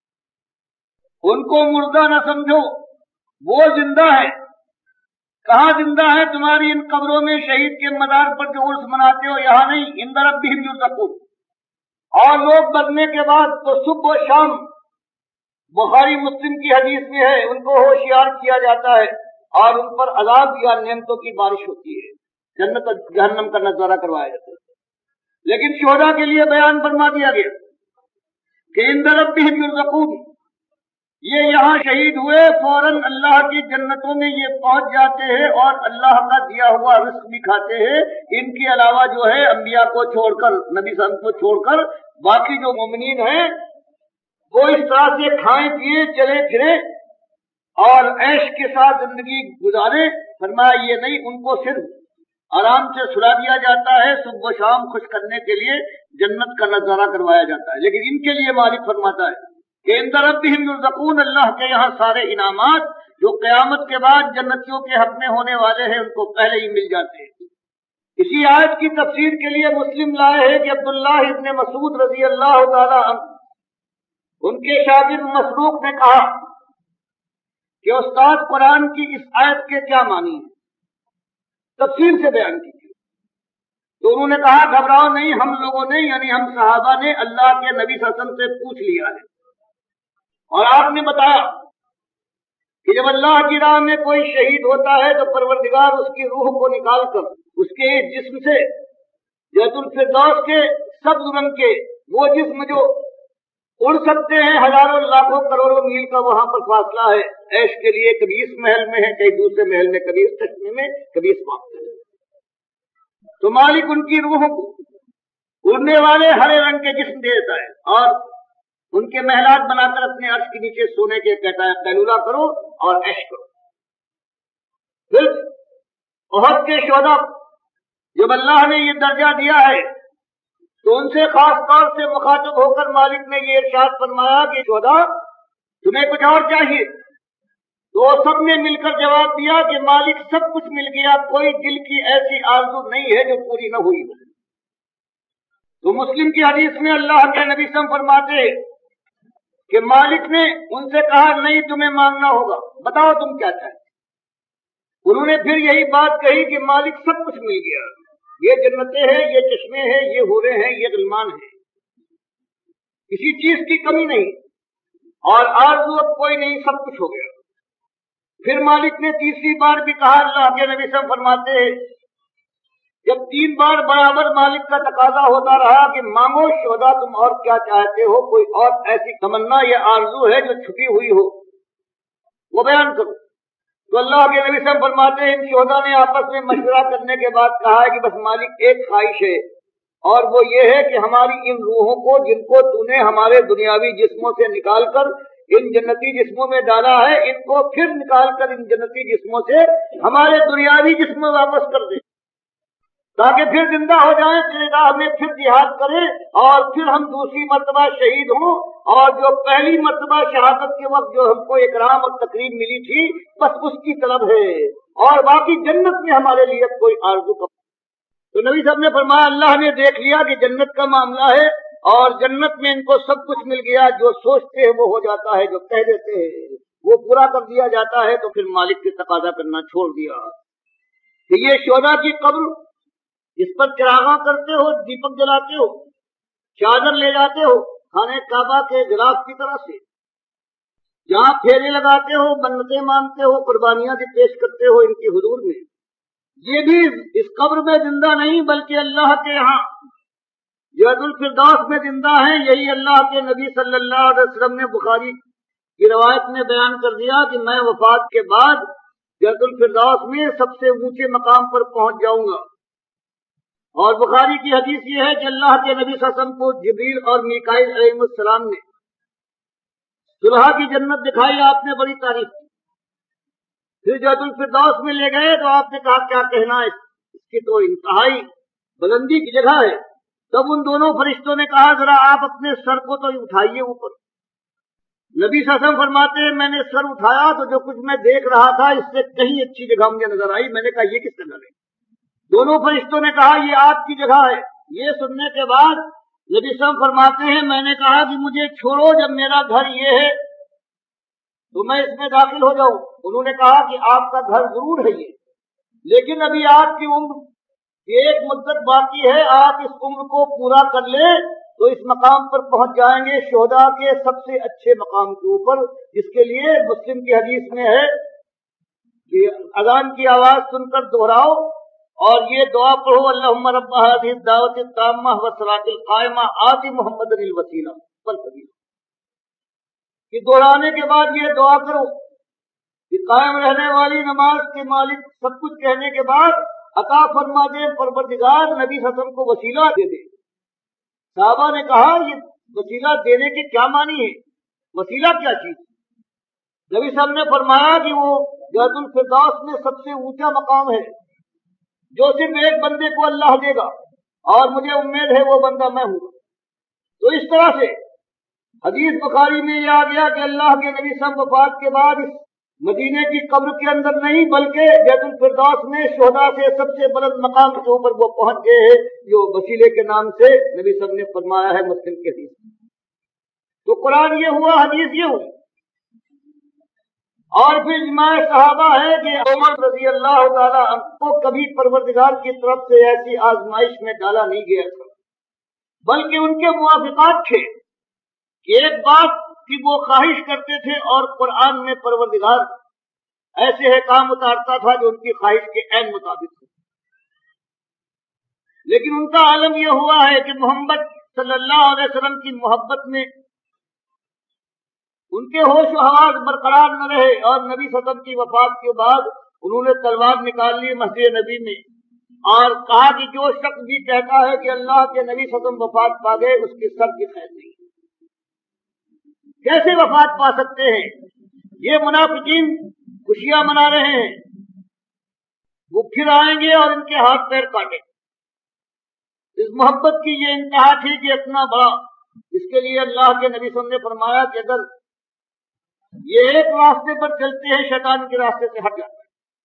ان کو مردہ نہ سمجھو، وہ زندہ ہے۔ کہاں زندہ ہے؟ تمہاری ان قبروں میں شہید کے مزار پر جو عرس مناتے ہو یہاں نہیں، عند ربہم یرزقون۔ اور لوگ مرنے کے بعد تو صبح و شام، بخاری مسلم کی حدیث میں ہے، ان کو ہوشیار کیا جاتا ہے اور ان پر عذاب یا نعمتوں کی بارش ہوتی ہے، جنت اور جہنم کا نظارہ کروایا جاتا ہے۔ لیکن شہداء کے لیے بیان فرما دیا گیا کہ عند ربہم یرزقون، یہ یہاں شہید ہوئے فوراً اللہ کی جنتوں میں یہ پہنچ جاتے ہیں اور اللہ کا دیا ہوا رزق بھی کھاتے ہیں۔ ان کے علاوہ جو ہے انبیاء کو چھوڑ کر، نبی صلی اللہ علیہ وسلم کو چھوڑ کر باقی جو مومنین ہیں وہ اس طرح سے کھائیں پیئیں چلے پھریں اور عیش کے ساتھ زندگی گزارے۔ فرمایا یہ نہیں، ان کو صرف آرام سے سلا دیا جاتا ہے، صبح و شام خوش کرنے کے لیے جنت کا نظارہ کروایا جاتا ہے۔ لیکن ان کے لیے مالک فرماتا ہے کہ عند ربہم یرزقون، اللہ کے یہاں سارے انعامات جو قیامت کے بعد جنتیوں کے حق میں ہونے والے ہیں ان کو پہلے ہی مل جاتے ہیں۔ اسی آیت کی تفسیر کے لیے مسلم لائے ہیں کہ عبداللہ ابن مسعود رضی اللہ تعالی عنہ، ان کے شاگرد مسروق نے کہا کہ استاد قرآن کی اس آیت کے کیا معنی ہے، تفصیل سے بیان کیجیے۔ تو انہوں نے کہا گھبراؤ نہیں، ہم لوگوں نے یعنی ہم صحابہ نے اللہ کے نبی صلی اللہ علیہ وسلم سے پوچھ لیا ہے اور آپ نے بتایا کہ جب اللہ کی راہ میں کوئی شہید ہوتا ہے تو پروردگار اس کی روح کو نکال کر اس کے جسم سے جنت الفردوس کے سبز رنگ کے وہ جسم جو اڑ سکتے ہیں ہزاروں لاکھوں کروڑوں میل کا وہاں پر فاصلہ ہے عیش کے لیے، کبھی اس محل میں ہے، کئی دوسرے محل میں، کبھی اس چشمے میں، کبھی اس باغ میں، تو مالک ان کی روح کو اڑنے والے ہرے رنگ کے جسم دیتا ہے اور ان کے محلات بنا کر اپنے عرش کے نیچے سونے کے کہتا ہے قیلولہ کرو اور عیش کرو۔ پھر احد کے شہداء جب اللہ نے یہ درجہ دیا ہے تو ان سے خاص طور سے مخاطب ہو کر مالک نے یہ ارشاد فرمایا کہ شہداء تمہیں کچھ اور چاہیے؟ تو سب نے مل کر جواب دیا کہ مالک سب کچھ مل گیا، کوئی دل کی ایسی آرزو نہیں ہے جو پوری نہ ہوئی ہو۔ تو مسلم کی حدیث میں اللہ کے نبی صلی اللہ علیہ وسلم فرماتے کہ مالک نے ان سے کہا نہیں تمہیں مانگنا ہوگا، بتاؤ تم کیا چاہتے؟ انہوں نے پھر یہی بات کہی کہ مالک سب کچھ مل گیا، یہ جنتیں ہیں، یہ چشمے ہیں، یہ حوریں ہیں، یہ غلمان ہیں، کسی چیز کی کمی نہیں اور آرزو اب کوئی نہیں، سب کچھ ہو گیا۔ پھر مالک نے تیسری بار بھی کہا، اللہ کے نبی صلی اللہ علیہ وسلم فرماتے ہیں جب تین بار برابر مالک کا تقاضا ہوتا رہا کہ مانگو شہداء تم اور کیا چاہتے ہو، کوئی اور ایسی تمنا یا آرزو ہے جو چھپی ہوئی ہو وہ بیان کرو، تو اللہ کے نبی صلی اللہ علیہ وسلم فرماتے ہیں ان شہداء نے آپس میں مشورہ کرنے کے بعد کہا ہے کہ بس مالک ایک خواہش ہے اور وہ یہ ہے کہ ہماری ان روحوں کو جن کو تو نے ہمارے دنیاوی جسموں سے نکال کر ان جنتی جسموں میں ڈالا ہے، ان کو پھر نکال کر ان جنتی جسموں سے ہمارے دنیاوی جسم میں واپس کر دے تاکہ پھر زندہ ہو جائیں، تیری راہ میں پھر جہاد کریں اور پھر ہم دوسری مرتبہ شہید ہوں، اور جو پہلی مرتبہ شہادت کے وقت جو ہم کو اکرام اور تقریب ملی تھی بس اس کی طلب ہے اور باقی جنت میں ہمارے لیے کوئی آرزو کا۔ تو نبی صاحب نے فرمایا اللہ نے دیکھ لیا کہ جنت کا معاملہ ہے اور جنت میں ان کو سب کچھ مل گیا، جو سوچتے ہیں وہ ہو جاتا ہے، جو کہہ دیتے ہیں وہ پورا کر دیا جاتا ہے، تو پھر مالک کے تقاضا کرنا چھوڑ دیا کہ یہ شہداء کی قبر اس پر چراغاں کرتے ہو، دیپک جلاتے ہو، چادر لے جاتے ہو خانہ کعبہ کے غلاف کی طرح سے، جہاں پھیرے لگاتے ہو، منتیں مانتے ہو، قربانیاں بھی پیش کرتے ہو ان کی حضور میں، یہ بھی اس قبر میں زندہ نہیں بلکہ اللہ کے ہاں جنت الفردوس میں زندہ ہیں۔ یہی اللہ کے نبی صلی اللہ علیہ وسلم نے بخاری کی روایت میں بیان کر دیا کہ میں وفات کے بعد جنت الفردوس میں سب سے اونچے مقام پر پہنچ جاؤں گا، اور بخاری کی حدیث یہ ہے کہ اللہ کے نبی صلی اللہ علیہ وسلم کو جبریل اور میکائیل علیہ السلام نے صلح کی جنت دکھائی، آپ نے بڑی تعریف کی، پھر جنت الفردوس میں لے گئے تو آپ نے کہا کیا کہنا ہے، اس کی تو انتہائی بلندی کی جگہ ہے۔ تب ان دونوں فرشتوں نے کہا ذرا آپ اپنے سر کو تو اٹھائیے اوپر۔ نبی صلی اللہ علیہ وسلم فرماتے ہیں میں نے سر اٹھایا تو جو کچھ میں دیکھ رہا تھا اس سے کہیں اچھی جگہ مجھے نظر آئی، میں نے کہا یہ کس جگہ ہے؟ دونوں فرشتوں نے کہا یہ آپ کی جگہ ہے۔ یہ سننے کے بعد نبی صلی اللہ علیہ وسلم فرماتے ہیں میں نے کہا کہ مجھے چھوڑو، جب میرا گھر یہ ہے تو میں اس میں داخل ہو جاؤں۔ انہوں نے کہا کہ آپ کا گھر ضرور ہے یہ، لیکن ابھی آپ کی عمر ایک مدت باقی ہے، آپ اس عمر کو پورا کر لیں تو اس مقام پر پہنچ جائیں گے شہداء کے سب سے اچھے مقام کے اوپر، جس کے لیے مسلم کی حدیث میں ہے کہ اذان کی آواز سن کر دہراؤ اور یہ دعا پڑھو اللہم رب هذه الدعوة التامة والصلاة القائمة آت محمد الوسیلہ والفضیلہ، کہ دہرانے کے بعد یہ دعا کرو کہ قائم رہنے والی نماز کے مالک سب کچھ کہنے کے بعد عطا فرما دے پروردگار نبی صلی اللہ علیہ وسلم کو وسیلہ دے دے۔ صحابہ نے کہا یہ وسیلہ دینے کے کیا معنی ہے، وسیلہ کیا چیز؟ نبی صاحب نے فرمایا کہ وہ جنت الفردوس میں سب سے اونچا مقام ہے جو صرف ایک بندے کو اللہ دے گا، اور مجھے امید ہے وہ بندہ میں ہوں۔ تو اس طرح سے حدیث بخاری میں یہ آ گیا کہ اللہ کے نبی صلی اللہ علیہ وسلم وفات کے بعد اس مدینے کی قبر کے اندر نہیں بلکہ جنت الفردوس میں شہداء سے سب سے بلند مقام کے اوپر وہ پہنچ گئے ہیں جو وسیلے کے نام سے نبی صلی اللہ علیہ وسلم نے فرمایا ہے مسلم کے حدیث میں۔ تو قرآن یہ ہوا، حدیث یہ ہوئی، اور پھر اجماع صحابہ ہے کہ عمر رضی اللہ تعالیٰ عنہ کو کبھی پروردگار کی طرف سے ایسی آزمائش میں ڈالا نہیں گیا تھا، بلکہ ان کے موافقات تھے کہ ایک بات کی وہ خواہش کرتے تھے اور قرآن میں پروردگار ایسے احکام اتارتا تھا جو ان کی خواہش کے عین مطابق تھے. لیکن ان کا عالم یہ ہوا ہے کہ محمد صلی اللہ علیہ وسلم کی محبت میں ان کے ہوش و حواس برقرار نہ رہے، اور نبی صلی اللہ علیہ وسلم کی وفات کے بعد انہوں نے تلوار نکال لی مسجد نبی میں اور کہا کہ جو شخص بھی کہتا ہے کہ اللہ کے نبی صلی اللہ علیہ وسلم وفات پا گئے اس کے سر کی خیر نہیں. کیسے وفات پا سکتے ہیں؟ یہ منافقین خوشیاں منا رہے ہیں، وہ پھر آئیں گے اور ان کے ہاتھ پیر کاٹیں. اس محبت کی یہ انتہا تھی کہ اتنا بڑا، اس کے لیے اللہ کے نبی صلی اللہ علیہ وسلم نے فرمایا کہ اگر یہ ایک راستے پر چلتے ہیں شیطان کے راستے سے ہٹ جاتا ہے.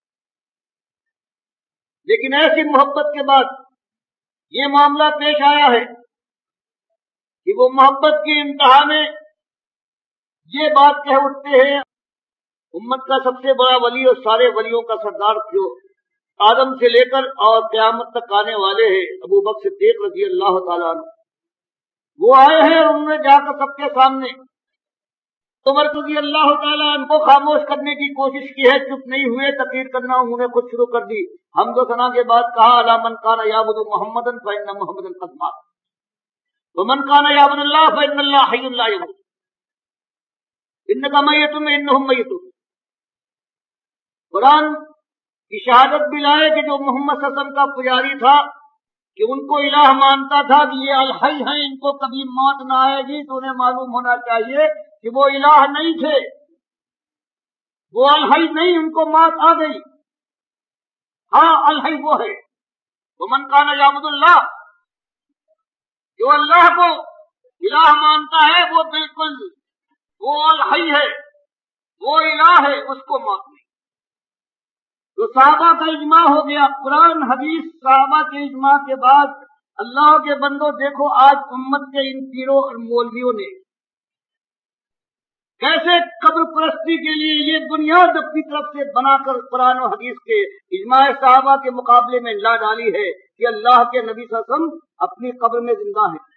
لیکن ایسی محبت کے بعد یہ معاملہ پیش آیا ہے کہ وہ محبت کی انتہا میں یہ بات کہہ اٹھتے ہیں، امت کا سب سے بڑا ولی اور سارے ولیوں کا سردار جو آدم سے لے کر اور قیامت تک آنے والے ہیں ابو بکر صدیق رضی اللہ تعالیٰ عنہ، وہ آئے ہیں اور انہوں نے جا کر سب کے سامنے عمر رضی اللہ تعالیٰ عنہ کو خاموش کرنے کی کوشش کی ہے، چپ نہیں ہوئے، تقریر کرنا انہوں نے خود شروع کر دی. حمد و ثنا کے بعد کہا الا من کان یعبد محمدا فإن محمدا قد مات ومن کان یعبد اللہ فإن اللہ حی لا يموت انک میت وانہم میتون. قرآن کی شہادت بھی لائے کہ جو محمد صلی اللہ علیہ وسلم کا پجاری تھا کہ ان کو الہ مانتا تھا کہ یہ الحی ہیں، ان کو کبھی موت نہ آئے گی، تو انہیں معلوم ہونا چاہیے کہ وہ الہ نہیں تھے، وہ الحی نہیں، ان کو موت آ گئی. ہاں الحی وہ ہے. ومن کان یعبد اللہ، جو اللہ کو الہ مانتا ہے وہ بالکل وہ الحی ہے، وہ الہ ہے، اس کو موت نہیں. تو صحابہ کا اجماع ہو گیا، قرآن حدیث صحابہ کے اجماع کے بعد اللہ کے بندوں دیکھو آج امت کے ان پیروں اور مولویوں نے کیسے قبر پرستی کے لیے یہ بنیاد اپنی طرف سے بنا کر قرآن و حدیث کے اجماع صحابہ کے مقابلے میں لا ڈالی ہے کہ اللہ کے نبی صلی اللہ علیہ وسلم اپنی قبر میں زندہ ہیں،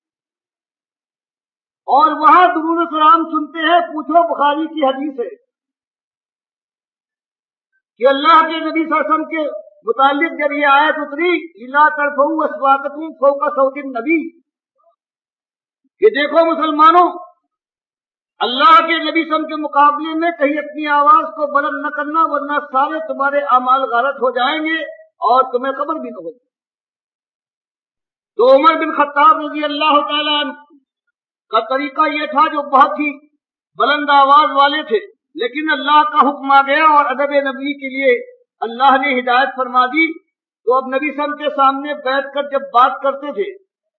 اور وہاں درود و سلام سنتے ہیں. پوچھو بخاری کی حدیث ہے کہ اللہ کے نبی صلی اللہ علیہ وسلم کے متعلق جب یہ آیت اتری الا ترفعوا اصواتکم فوق صوت النبی، کہ دیکھو مسلمانوں اللہ کے نبی صلی اللہ علیہ وسلم کے مقابلے میں کہیں اپنی آواز کو بلند نہ کرنا ورنہ سارے تمہارے اعمال غلط ہو جائیں گے اور تمہیں خبر بھی نہ ہوگی. تو عمر بن خطاب رضی اللہ تعالیٰ عنہ کا طریقہ یہ تھا، جو بہت ہی بلند آواز والے تھے، لیکن اللہ کا حکم آ گیا اور ادب نبی کے لیے اللہ نے ہدایت فرما دی. تو اب نبی صلی اللہ علیہ وسلم کے سامنے بیٹھ کر جب بات کرتے تھے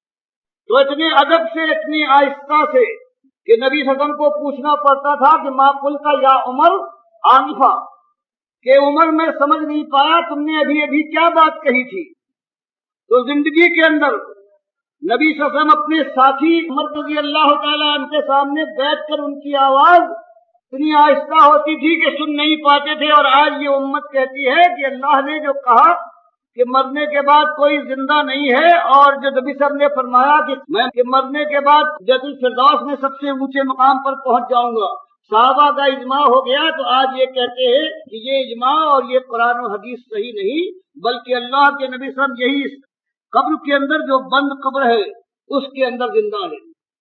تو اتنے ادب سے، اتنی آہستہ سے کہ نبی صلی اللہ علیہ وسلم کو پوچھنا پڑتا تھا کہ ما قلت یا عمر آنفا، کہ عمر میں سمجھ نہیں پایا تم نے ابھی ابھی کیا بات کہی تھی. تو زندگی کے اندر نبی صلی اللہ علیہ وسلم اپنے ساتھی عمر رضی اللہ تعالیٰ عنہ کے سامنے بیٹھ کر ان کی آواز اتنی آہستہ ہوتی تھی کہ سن نہیں پاتے تھے. اور آج یہ امت کہتی ہے کہ اللہ نے جو کہا کہ مرنے کے بعد کوئی زندہ نہیں ہے، اور جو نبی صلی اللہ علیہ وسلم نے فرمایا کہ میں کہ مرنے کے بعد جنت الفردوس میں سب سے اونچے مقام پر پہنچ جاؤں گا، صحابہ کا اجماع ہو گیا. تو آج یہ کہتے ہیں کہ یہ اجماع اور یہ قرآن و حدیث صحیح نہیں، بلکہ اللہ کے نبی صلی اللہ علیہ وسلم یہی قبر کے اندر جو بند قبر ہے اس کے اندر زندہ ہے،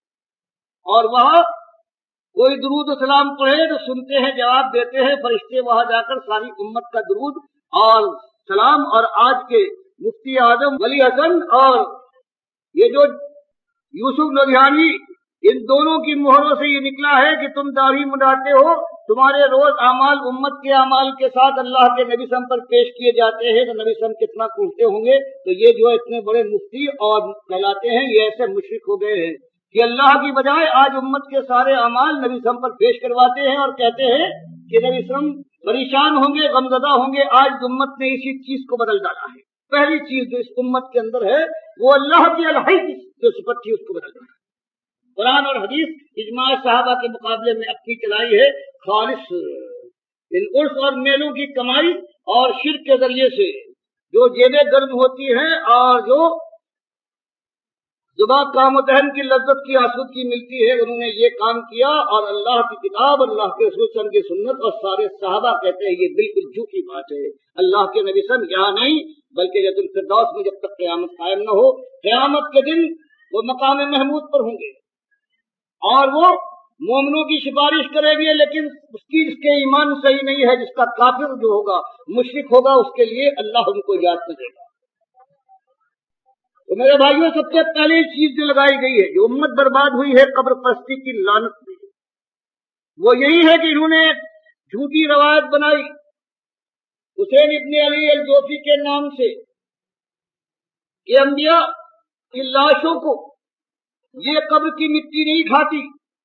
اور وہاں کوئی درود و سلام پڑھے تو سنتے ہیں، جواب دیتے ہیں فرشتے، وہاں جا کر ساری امت کا درود اور سلام. اور آج کے مفتی اعظم ولی حسن اور یہ جو یوسف لدھیانوی، ان دونوں کی مہروں سے یہ نکلا ہے کہ تم داڑھی منڈاتے ہو، تمہارے روز اعمال امت کے اعمال کے ساتھ اللہ کے نبی صلی اللہ علیہ وسلم پر پیش کیے جاتے ہیں، تو نبی صلی اللہ علیہ وسلم کتنا کوستے ہوں گے. تو یہ جو اتنے بڑے مفتی اور کہلاتے ہیں، یہ ایسے مشرک ہو گئے ہیں کہ اللہ کی بجائے آج امت کے سارے اعمال نبی صلی اللہ علیہ وسلم پر پیش کرواتے ہیں اور کہتے ہیں کہ نبی صلی اللہ علیہ وسلم پریشان ہوں گے، غمزدہ ہوں گے. آج امت نے اسی چیز کو بدل ڈالا ہے. پہلی چیز جو اس امت کے اندر ہے وہ اللہ کی الہی کی جو صفت تھی اس کو بدل ڈالا. قرآن اور حدیث اجماع صحابہ کے مقابلے میں اپنی چلائی ہے خالص ان عرف اور میلوں کی کمائی اور شرک کے ذریعے سے جو جیبیں گرم ہوتی ہیں اور جو جو بات کام و دہن کی لذت کی آسودگی ملتی ہے، انہوں نے یہ کام کیا، اور اللہ کی کتاب، اللہ کے رسول صلی اللہ علیہ وسلم کی سنت اور سارے صحابہ کہتے ہیں یہ بالکل جھوٹی بات ہے۔ اللہ کے نبی صلی اللہ علیہ وسلم یہاں نہیں بلکہ جنت الفردوس میں جب تک قیامت قائم نہ ہو، قیامت کے دن وہ مقام محمود پر ہوں گے اور وہ مومنوں کی سفارش کرے گی، لیکن اس کی جس کے ایمان صحیح نہیں ہے، جس کا کافر جو ہوگا، مشرک ہوگا، اس کے لیے اللہ ان کو یاد کرے گا۔ تو میرے بھائیوں، سب سے پہلی چیز جو لگائی گئی ہے، جو امت برباد ہوئی ہے قبر پرستی کی لعنت میں، وہ یہی ہے کہ انہوں نے جھوٹی روایت بنائی حسین ابن علی الجوفی کے نام سے کہ انبیاء کی لاشوں کو یہ قبر کی مٹی نہیں کھاتی،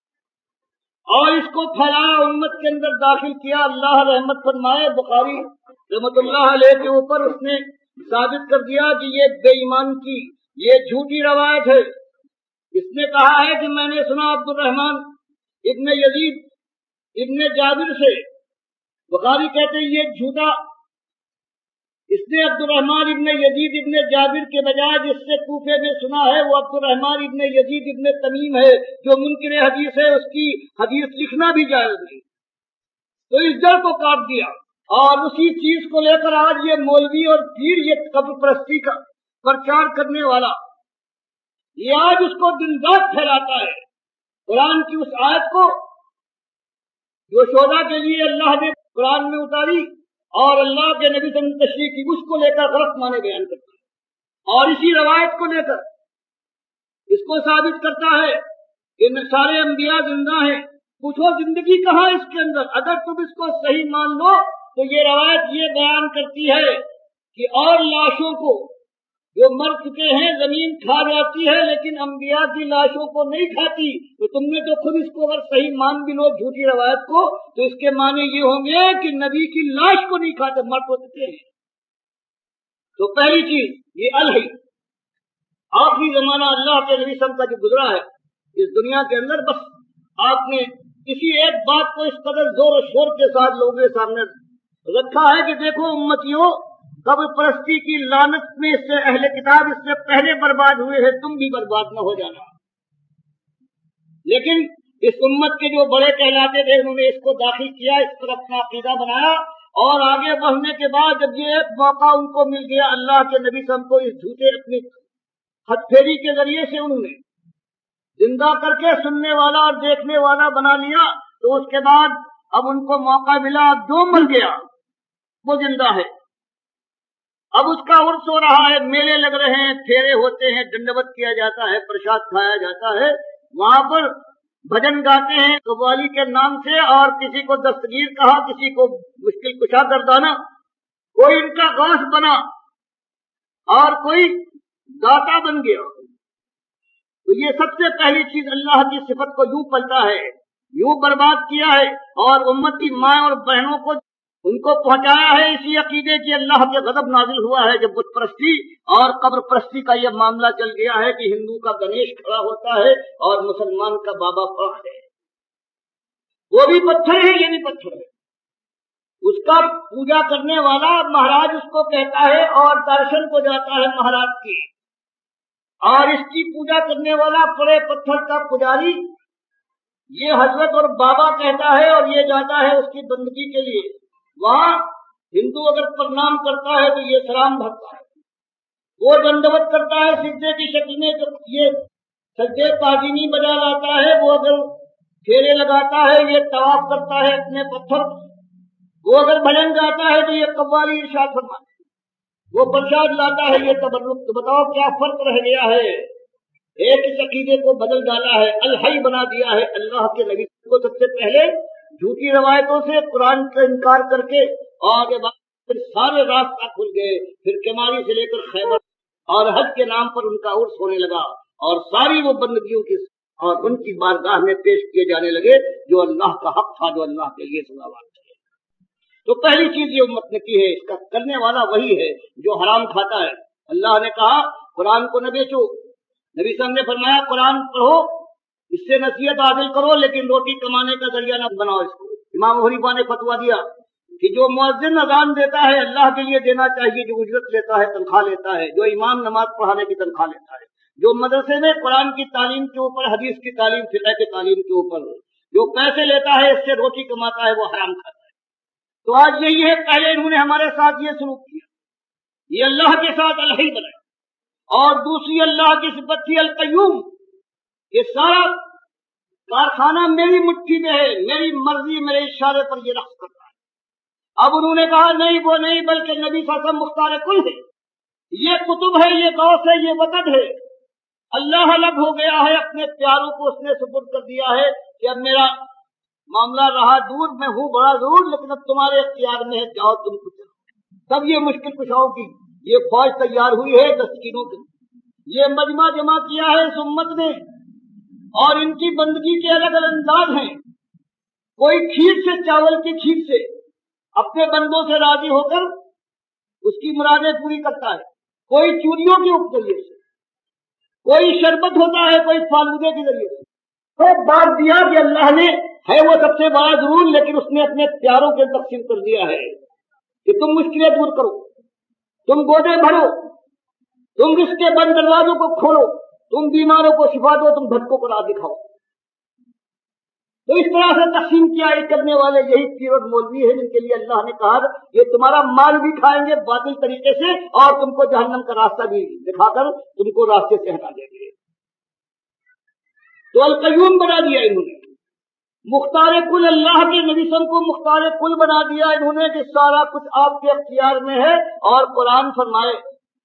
اور اس کو پھیلایا، امت کے اندر داخل کیا۔ اللہ رحمت فرمائے، بخاری رحمت اللہ علیہ کے اوپر اس نے ثابت کر دیا کہ یہ بے ایمان کی یہ جھوٹی روایت ہے۔ اس نے کہا ہے کہ میں نے سنا عبد الرحمن ابن یزید ابن جابر سے، بخاری کہتے ہیں یہ جھوٹا، اس نے عبد الرحمن ابن یزید ابن جابر کے بجائے جس سے کوفے میں سنا ہے وہ عبد الرحمن ابن یزید ابن تمیم ہے، جو منکر حدیث ہے، اس کی حدیث لکھنا بھی جائز نہیں۔ تو اس جڑ کو کاٹ دیا، اور اسی چیز کو لے کر آج یہ مولوی اور پیر، یہ قبر پرستی کا پرچار کرنے والا، یہ آج اس کو دن رات پھیلاتا ہے۔ قرآن کی اس آیت کو جو شہداء کے لیے اللہ نے قرآن میں اتاری اور اللہ کے نبی صلی اللہ علیہ وسلم تشریح کی، اس کو لے کر غلط معنی بیان کرتا ہے، اور اسی روایت کو لے کر اس کو ثابت کرتا ہے کہ سارے انبیاء زندہ ہیں۔ پوچھو زندگی کہاں اس کے اندر؟ اگر تم اس کو صحیح مان لو تو یہ روایت یہ بیان کرتی ہے کہ اور لاشوں کو جو مر چکے ہیں زمین کھا جاتی ہے، لیکن انبیاء کی لاشوں کو نہیں کھاتی۔ تو تم نے تو خود اس کو اگر صحیح مان بھی لو جھوٹی روایت کو، تو اس کے معنی یہ ہوں گے کہ نبی کی لاش کو نہیں کھاتے، مر تو چکے ہیں۔ تو پہلی چیز یہ الہی آخری زمانہ اللہ کے نبی صلی اللہ علیہ وسلم کا جو گزرا ہے اس دنیا کے اندر، بس آپ نے کسی ایک بات کو اس قدر زور و شور کے ساتھ لوگوں کے سامنے رکھا ہے کہ دیکھو امتیوں، قبر پرستی کی لعنت میں اس سے اہل کتاب اس سے پہلے برباد ہوئے ہیں، تم بھی برباد نہ ہو جانا۔ لیکن اس امت کے جو بڑے کہلاتے تھے، انہوں نے اس کو داخل کیا، اس پر اپنا عقیدہ بنایا، اور آگے بڑھنے کے بعد جب یہ ایک موقع ان کو مل گیا اللہ کے نبی صلی اللہ علیہ وسلم کو اس جھوٹے اپنی ہتھ پھیری کے ذریعے سے انہوں نے زندہ کر کے سننے والا اور دیکھنے والا بنا لیا، تو اس کے بعد اب ان کو موقع ملا، اب جو مر گیا وہ زندہ ہے، اب اس کا عرس ہو رہا ہے، میلے لگ رہے ہیں، پھیرے ہوتے ہیں، دنڈوت کیا جاتا ہے، پرساد کھایا جاتا ہے، وہاں پر بھجن گاتے ہیں قوالی کے نام سے، اور کسی کو دستگیر کہا، کسی کو مشکل کشا گردانا، کوئی ان کا غوث بنا اور کوئی داتا بن گیا۔ تو یہ سب سے پہلی چیز اللہ کی صفت کو یوں پلٹا ہے، یوں برباد کیا ہے، اور امت کی ماں اور بہنوں کو ان کو پہنچایا ہے اسی عقیدے کی اللہ کے غضب نازل ہوا ہے جب بت پرستی اور قبر پرستی کا یہ معاملہ چل گیا ہے کہ ہندو کا گنیش کھڑا ہوتا ہے اور مسلمان کا بابا کھڑا ہے، وہ بھی پتھر ہے، یہ بھی پتھر ہے، اس کا پوجا کرنے والا مہاراج اس کو کہتا ہے اور درشن کو جاتا ہے مہاراج کی، اور اس کی پوجا کرنے والا پڑے پتھر کا پجاری یہ حضرت اور بابا کہتا ہے، اور یہ جاتا ہے اس کی بندگی کے لیے۔ وہاں ہندو اگر پرنام کرتا ہے تو یہ سلام بھرتا ہے، وہ دنڈوت کرتا ہے سجدے کی شکل میں، تو یہ سجدے تعظیمی بجا لاتا ہے، وہ اگر پھیرے لگاتا ہے یہ طواف کرتا ہے اپنے پتھر، وہ اگر بھجن گاتا ہے تو یہ قوالی ارشاد فرماتا ہے، وہ پرساد لاتا ہے یہ تبرک۔ تو بتاؤ کیا فرق رہ گیا ہے؟ ایک اس عقیدے کو بدل ڈالا ہے، الہی بنا دیا ہے اللہ کے نبی کو سب سے پہلے جھوٹی روایتوں سے قرآن کا انکار کر کے، اور کے بعد پھر سارے راستہ کھل گئے، پھر کماری سے لے کر خیبر اور حج کے نام پر ان کا عرس ہونے لگا، اور ساری وہ بندگیوں کی اور ان کی بارگاہ میں پیش کیے جانے لگے جو اللہ کا حق تھا، جو اللہ کے لیے سزاوار تھے۔ تو پہلی چیز یہ امت نے کی ہے، اس کا کرنے والا وہی ہے جو حرام کھاتا ہے۔ اللہ نے کہا قرآن کو نہ بیچو، نبی صلی اللہ علیہ وسلم نے فرمایا قرآن پڑھو، اس سے نصیحت حاصل کرو، لیکن روٹی کمانے کا ذریعہ نہ بناؤ اس کو۔ امام ابو حنیفہ نے فتویٰ دیا کہ جو مؤذن اذان دیتا ہے اللہ کے لیے دینا چاہیے، جو اجرت لیتا ہے تنخواہ لیتا ہے، جو امام نماز پڑھانے کی تنخواہ لیتا ہے، جو مدرسے میں قرآن کی تعلیم کے اوپر، حدیث کی تعلیم، فقہ کی تعلیم کے اوپر جو پیسے لیتا ہے، اس سے روٹی کماتا ہے، وہ حرام کھاتا ہے۔ تو آج یہی ہے، پہلے انہوں نے ہمارے ساتھ یہ سلوک کیا، یہ اللہ کے ساتھ الہی بنائے، اور دوسری اللہ کی صفت تھی القیوم، یہ سارا کارخانہ میری مٹھی میں ہے، میری مرضی، میرے اشارے پر یہ رقص کرتا ہے۔ اب انہوں نے کہا نہیں، وہ نہیں، بلکہ نبی صلی اللہ علیہ وسلم مختار کل ہے، یہ قطب ہے، یہ غوث ہے، یہ وقت ہے۔ اللہ الگ ہو گیا ہے، اپنے پیاروں کو اس نے سپرد کر دیا ہے کہ اب میرا معاملہ رہا دور، میں ہوں بڑا دور، لیکن اب تمہارے اختیار میں ہے، جاؤ تم کچھ۔ تب یہ مشکل کشاؤں کی یہ فوج تیار ہوئی ہے دستگیروں کی، یہ مجمع جمع کیا ہے اس امت نے، اور ان کی بندگی کے الگ الگ انداز ہیں۔ کوئی کھیر سے، چاول کی کھیر سے اپنے بندوں سے راضی ہو کر اس کی مرادیں پوری کرتا ہے، کوئی چوریوں کے ذریعے سے، کوئی شربت ہوتا ہے، کوئی فالودے کے ذریعے سے۔ تو بات دیا کہ اللہ نے ہے وہ سب سے بڑا ضرور، لیکن اس نے اپنے پیاروں کے تقسیم کر دیا ہے کہ تم مشکلیں دور کرو، تم گودے بھرو، تم اس کے بند دروازوں کو کھولو، تم بیماروں کو شفا دو، تم بھٹکوں کو راہ دکھاؤ۔ تو اس طرح سے تقسیم کیا، یہ کرنے والے یہی پیر اور مولوی ہیں، جن کے لیے اللہ نے کہا یہ تمہارا مال بھی کھائیں گے باطل طریقے سے، اور تم کو جہنم کا راستہ بھی دکھا کر تم کو راستے سے ہٹا دیں گے۔ تو القیوم بنا دیا انہوں نے، مختار کل، اللہ کے نبی صلی اللہ علیہ وسلم کو مختار کل بنا دیا انہوں نے کہ سارا کچھ آپ کے اختیار میں ہے، اور قرآن فرمائے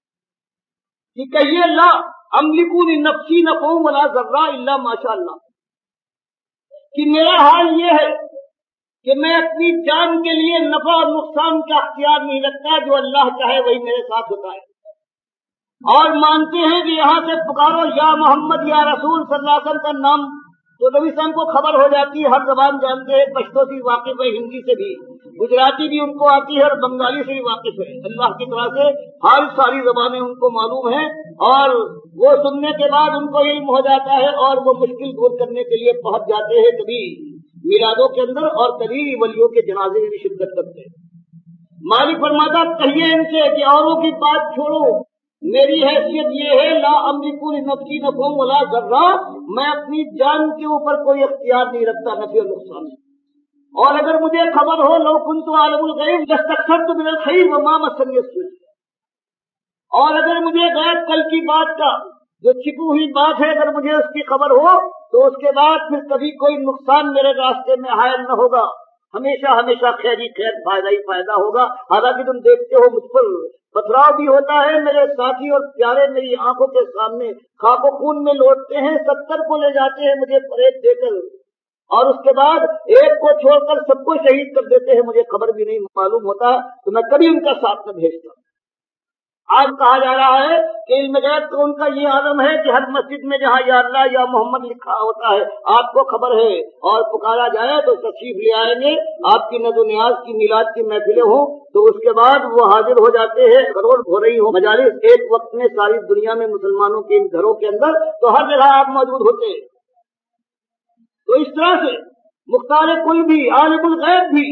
کہ کہیے لا املک نفسی نفع ولا ضرا الا ماشاء اللہ، کہ میرا حال یہ ہے کہ میں اپنی جان کے لیے نفع اور نقصان کا اختیار نہیں رکھتا، جو اللہ چاہے وہی میرے ساتھ ہوتا ہے۔ اور مانتے ہیں کہ یہاں سے پکارو یا محمد یا رسول صلی اللہ علیہ وسلم کا نام، تو نبی صلی اللہ علیہ وسلم کو خبر ہو جاتی ہے، ہر زبان جانتے ہیں، پشتو سے واقف ہے، ہندی سے بھی، گجراتی بھی ان کو آتی ہے، اور بنگالی سے بھی واقف ہے۔ اللہ کی طرح سے ہر ساری زبانیں ان کو معلوم ہیں، اور وہ سننے کے بعد ان کو علم ہو جاتا ہے، اور وہ مشکل دور کرنے کے لیے پہنچ جاتے ہیں، کبھی میلادوں کے اندر اور کبھی ولیوں کے جنازے میں بھی شرکت کرتے ہیں۔ مالک فرماتا کہیے ان سے کہ اوروں کی بات چھوڑو، میری حیثیت یہ ہے لا املک لنفسی نفع ولا ضرا، میں اپنی جان کے اوپر کوئی اختیار نہیں رکھتا نفع اور نقصان، اور اگر مجھے خبر ہو لو کنت عالم الغیب لاستکثرت من الخیر وما مسنی السوء، اور اگر مجھے غیب کل کی بات کا جو چھپی ہوئی بات ہے اگر مجھے اس کی خبر ہو تو اس کے بعد پھر کبھی کوئی نقصان میرے راستے میں حائل نہ ہوگا، ہمیشہ ہمیشہ خیر ہی خیر، فائدہ ہی فائدہ ہوگا۔ حالانکہ تم دیکھتے ہو مجھ پر پتھراؤ بھی ہوتا ہے، میرے ساتھی اور پیارے میری آنکھوں کے سامنے خاک و خون میں لوٹتے ہیں، ستر کو لے جاتے ہیں مجھے فریب دے کر، اور اس کے بعد ایک کو چھوڑ کر سب کو شہید کر دیتے ہیں، مجھے خبر بھی نہیں معلوم ہوتا، تو میں کبھی ان کا ساتھ نہ بھیجتا۔ آج کہا جا رہا ہے کہ علم غیب تو ان کا یہ عالم ہے کہ ہر مسجد میں جہاں یا اللہ یا محمد لکھا ہوتا ہے آپ کو خبر ہے، اور پکارا جائے تو تشریف لے آئیں گے، آپ کی نظر و نیاز کی میلاد کی محفلیں ہوں تو اس کے بعد وہ حاضر ہو جاتے ہیں، کروڑ ہو رہی ہو مجالس ایک وقت میں ساری دنیا میں مسلمانوں کے ان گھروں کے اندر، تو ہر جگہ آپ موجود ہوتے ہیں۔ تو اس طرح سے مختار کل بھی، عالم الغیب بھی،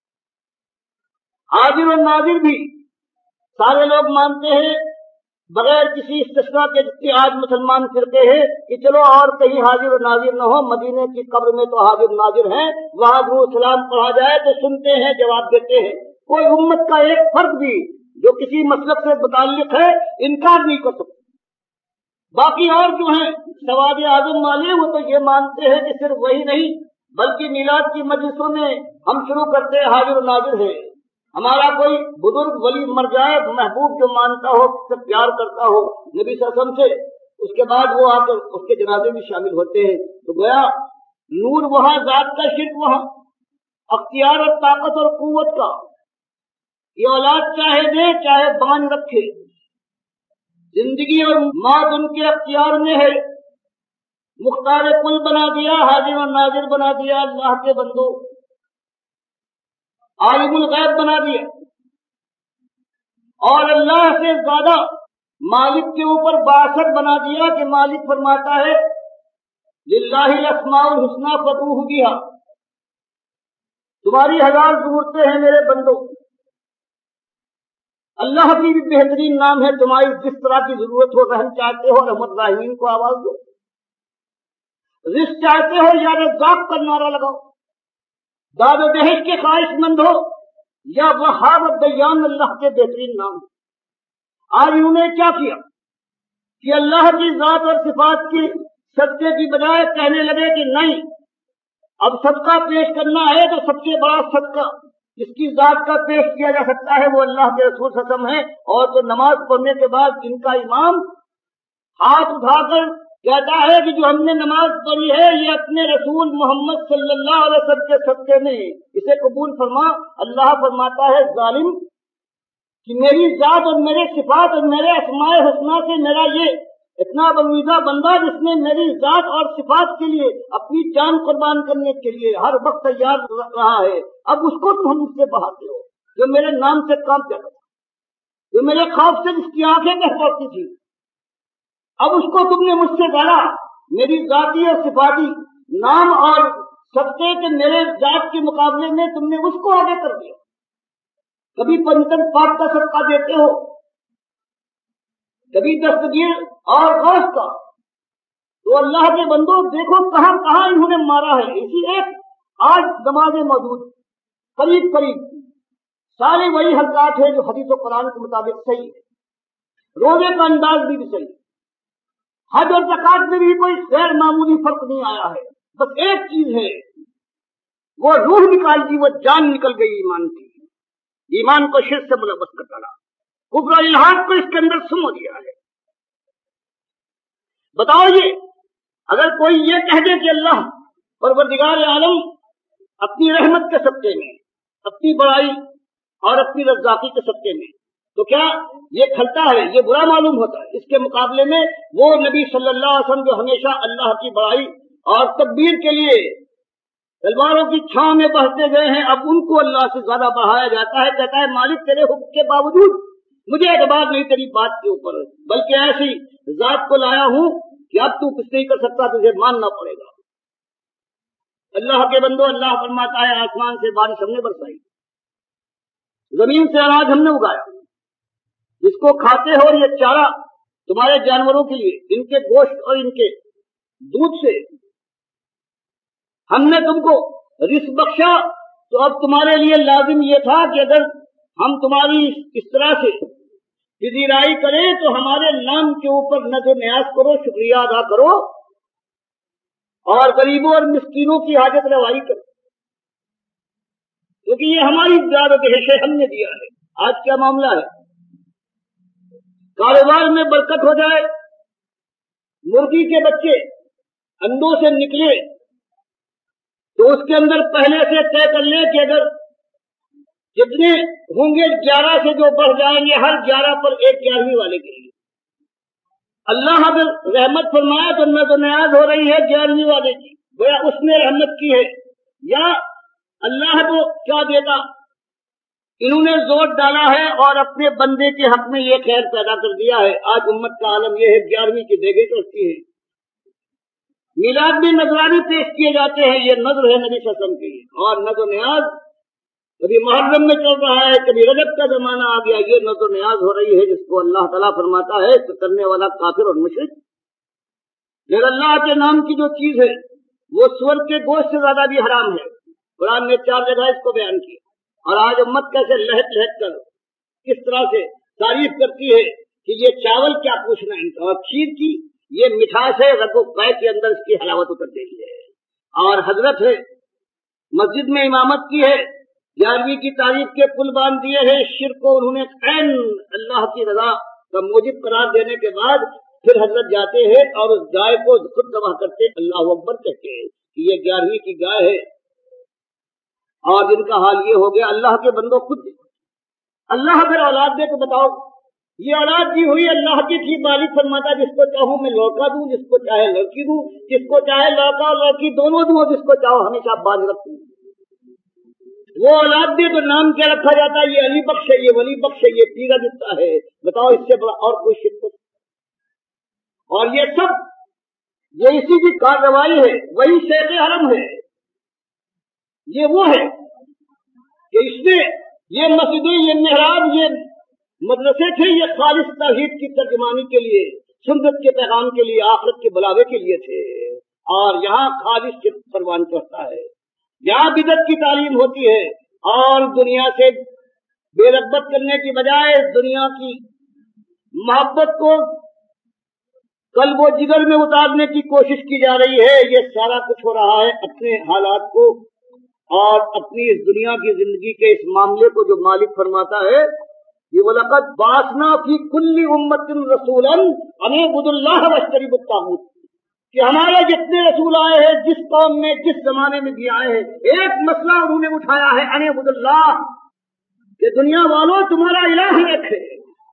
حاضر و ناظر بھی، سارے لوگ مانتے ہیں بغیر کسی استثناء کے، جتنے آج مسلمان فرقے ہیں کہ چلو اور کہیں حاضر و ناظر نہ ہو، مدینے کی قبر میں تو حاضر و ناظر ہیں، وہاں درود سلام پڑھا جائے تو سنتے ہیں، جواب دیتے ہیں۔ کوئی امت کا ایک فرد بھی جو کسی مسلک سے متعلق ہے انکار نہیں کر سکتا۔ باقی اور جو ہیں سواد اعظم والے وہ تو یہ مانتے ہیں کہ صرف وہی نہیں بلکہ میلاد کی مجلسوں میں ہم شروع کرتے ہیں حاضر و ناظر ہے، ہمارا کوئی بزرگ ولی مر جائے، محبوب جو مانتا ہو، سے پیار کرتا ہو نبی صلی اللہ علیہ وسلم سے، اس کے بعد وہ آ کر اس کے جنازے میں شامل ہوتے ہیں، تو گویا نور وہاں، ذات کا شرک وہاں، اختیار اور طاقت اور قوت کا یہ اولاد چاہے دے چاہے بان رکھے، زندگی اور موت ان کے اختیار میں ہے۔ مختار کل بنا دیا، حاضر و ناظر بنا دیا، اللہ کے بندو عالم الغیب بنا دیا، اور اللہ سے زیادہ مالک کے اوپر باثر بنا دیا کہ مالک فرماتا ہے للہ الاسماء الحسنی فادعوہ بہا، تمہاری ہزار ضرورتیں ہیں میرے بندو، اللہ کی بھی بہترین نام ہے، تمہاری جس طرح کی ضرورت ہو، رحم چاہتے ہو رحمت الراحمین کو آواز دو، رزق چاہتے ہو یا رزاق کا نعرہ لگاؤ، داد و دہش کے خواہش مند ہو یا وہاب الدیان اللہ کے بہترین نام۔ آج انہوں نے کیا کیا کہ اللہ کی ذات اور صفات کی صدقے کی بجائے کہنے لگے کہ نہیں، اب صدقہ پیش کرنا ہے تو سب سے بڑا صدقہ جس کی ذات کا پیش کیا جا سکتا ہے وہ اللہ کے رسول صلی اللہ علیہ وسلم ہے، اور تو نماز پڑھنے کے بعد ان کا امام ہاتھ اٹھا کر کہتا ہے کہ جو ہم نے نماز پڑھی ہے یہ اپنے رسول محمد صلی اللہ علیہ وسلم کے صدقے میں اسے قبول فرما۔ اللہ فرماتا ہے ظالم کہ میری ذات اور میرے صفات اور میرے اسماء حسنہ سے میرا یہ اتنا برویزہ بندہ جس نے میری ذات اور صفات کے لیے اپنی جان قربان کرنے کے لیے ہر وقت تیار رہا ہے، اب اس کو تم ہم سے بہاتے ہو، جو میرے نام سے کام کرتا تھا، جو میرے خوف سے جس کی آنکھیں بہ پڑتی تھی، اب اس کو تم نے مجھ سے ڈالا، میری ذاتی اور صفاتی نام اور صدقے کے میرے ذات کے مقابلے میں تم نے اس کو آگے کر دیا۔ کبھی پنجتن پاک کا صدقہ دیتے ہو، کبھی دستگیر اور غوث کا، تو اللہ کے بندو دیکھو کہاں کہاں انہوں نے مارا ہے۔ اسی ایک آج نمازیں موجود قریب قریب سارے وہی حرکات ہیں جو حدیث و قرآن کے مطابق صحیح ہے، روزے کا انداز بھی صحیح، حج اور زکات میں بھی کوئی غیر معمولی فرق نہیں آیا ہے، بس ایک چیز ہے وہ روح نکال دی، وہ جان نکل گئی ایمان کی، ایمان کو شرک سے ملوث کر ڈالا، کفر اور الحاد کو اس کے اندر سمو دیا ہے۔ بتاؤ یہ اگر کوئی یہ کہہ دے کہ اللہ پروردگار عالم اپنی رحمت کے صدقے میں، اپنی بڑائی اور اپنی رزاقی کے صدقے میں، تو کیا یہ کھلتا ہے، یہ برا معلوم ہوتا ہے؟ اس کے مقابلے میں وہ نبی صلی اللہ علیہ وسلم جو ہمیشہ اللہ کی بڑائی اور تکبیر کے لیے تلواروں کی چھاؤں میں بہتے گئے ہیں، اب ان کو اللہ سے زیادہ بڑھایا جاتا ہے، کہتا ہے مالک تیرے حکم کے باوجود مجھے اعتبار نہیں تیری بات کے اوپر، بلکہ ایسی ذات کو لایا ہوں کہ اب تو کچھ نہیں کر سکتا، تجھے ماننا پڑے گا۔ اللہ کے بندو، اللہ فرماتا ہے آسمان سے بارش ہم نے برسائی، زمین سے اناج ہم نے اگایا، جس کو کھاتے ہو، یہ چارہ تمہارے جانوروں کے لیے، ان کے گوشت اور ان کے دودھ سے ہم نے تم کو رزق بخشا، تو اب تمہارے لیے لازم یہ تھا کہ اگر ہم تمہاری اس طرح سے پذیرائی کریں تو ہمارے نام کے اوپر نظر و نیاز کرو، شکریہ ادا کرو اور غریبوں اور مسکینوں کی حاجت روائی کرو، کیونکہ یہ ہماری زیادہ دہش ہے، ہم نے دیا ہے۔ آج کیا معاملہ ہے، کاروبار میں برکت ہو جائے، مرغی کے بچے انڈوں سے نکلے تو اس کے اندر پہلے سے طے کر لیں کہ اگر جتنے ہوں گے گیارہ سے جو بڑھ جائیں گے، ہر گیارہ پر ایک گیارہویں والے کے لیے اللہ اگر رحمت فرمایا تو نظر نیاز ہو رہی ہے گیارہویں والے کی، گویا اس نے رحمت کی ہے، یا اللہ کو کیا دیتا، انہوں نے زور ڈالا ہے اور اپنے بندے کے حق میں یہ خیر پیدا کر دیا ہے۔ آج امت کا عالم یہ ہے گیارہویں کی دیگیں چڑھتی ہیں، میلاد میں نذرانے پیش کیے جاتے ہیں، یہ نذر ہے نبی صلی اللہ علیہ وسلم کی، اور نذر نیاز کبھی محرم میں چل رہا ہے، کبھی رجب کا زمانہ آ گیا، یہ نذر نیاز ہو رہی ہے، جس کو اللہ تعالیٰ فرماتا ہے کہ کرنے والا کافر اور مشرک۔ لیکن اللہ کے نام کی جو چیز ہے وہ سور کے گوشت سے زیادہ بھی حرام ہے، قرآن نے چار جگہ اس کو بیان کیا، اور آج امت کیسے لہٹ لہٹ کر کس طرح سے تعریف کرتی ہے کہ یہ چاول کیا پوچھنا ان کا، اور کھیر کی یہ مٹھاس ہے، رگ و پے کے اندر اس کی حلاوت اتر گئی ہے، اور حضرت ہے مسجد میں امامت کی ہے، گیارہویں کی تاریخ کے پل باندھ دیے ہیں، شرک کو انہوں نے عین اللہ کی رضا کا موجب قرار دینے کے بعد پھر حضرت جاتے ہیں اور اس گائے کو خود ذبح کرتے اللہ اکبر کہتے ہیں کہ یہ گیارہویں کی گائے ہے، اور جن کا حال یہ ہو گیا۔ اللہ کے بندوں خود اللہ اگر اولاد دے تو بتاؤ، یہ اولاد دی ہوئی اللہ کی تھی، مالک فرماتا جس کو چاہوں میں لڑکا دوں، جس کو چاہے لڑکی دوں، جس کو چاہے لڑکا اور لڑکی دونوں دوں، جس کو چاہو ہمیشہ باندھ رکھوں۔ وہ اولاد دے تو نام کیا رکھا جاتا ہے، یہ علی بخش ہے، یہ ولی بخش ہے، یہ پیرا دتا ہے، بتاؤ اس سے بڑا اور کوئی شرک؟ اور یہ سب یہ اسی کی کارروائی ہے، وہی شیخ حرم ہے، یہ وہ ہے کہ اس نے یہ مسجدیں، یہ محراب، یہ مدرسے تھے یہ خالص توحید کی ترجمانی کے لیے، سنت کے پیغام کے لیے، آخرت کے بلاوے کے لیے تھے، اور یہاں خالص شرک پروان چڑھتا ہے، یہاں بدعت کی تعلیم ہوتی ہے، اور دنیا سے بے رغبت کرنے کی بجائے دنیا کی محبت کو قلب و جگر میں اتارنے کی کوشش کی جا رہی ہے۔ یہ سارا کچھ ہو رہا ہے اپنے حالات کو اور اپنی اس دنیا کی زندگی کے اس معاملے کو جو مالک فرماتا ہے یہ وَلَقَدْ بَعَثْنَا فِي كُلِّ أُمَّةٍ رَسُولًا أَنِ اعْبُدُوا اللَّهَ وَاجْتَنِبُوا الطَّاغُوتَ، کہ ہمارے جتنے رسول آئے ہیں جس قوم میں جس زمانے میں بھی آئے ہیں ایک مسئلہ انہوں نے اٹھایا ہے أَنِ اعْبُدُوا اللَّهَ، کہ دنیا والوں تمہارا الہ ایک ہے،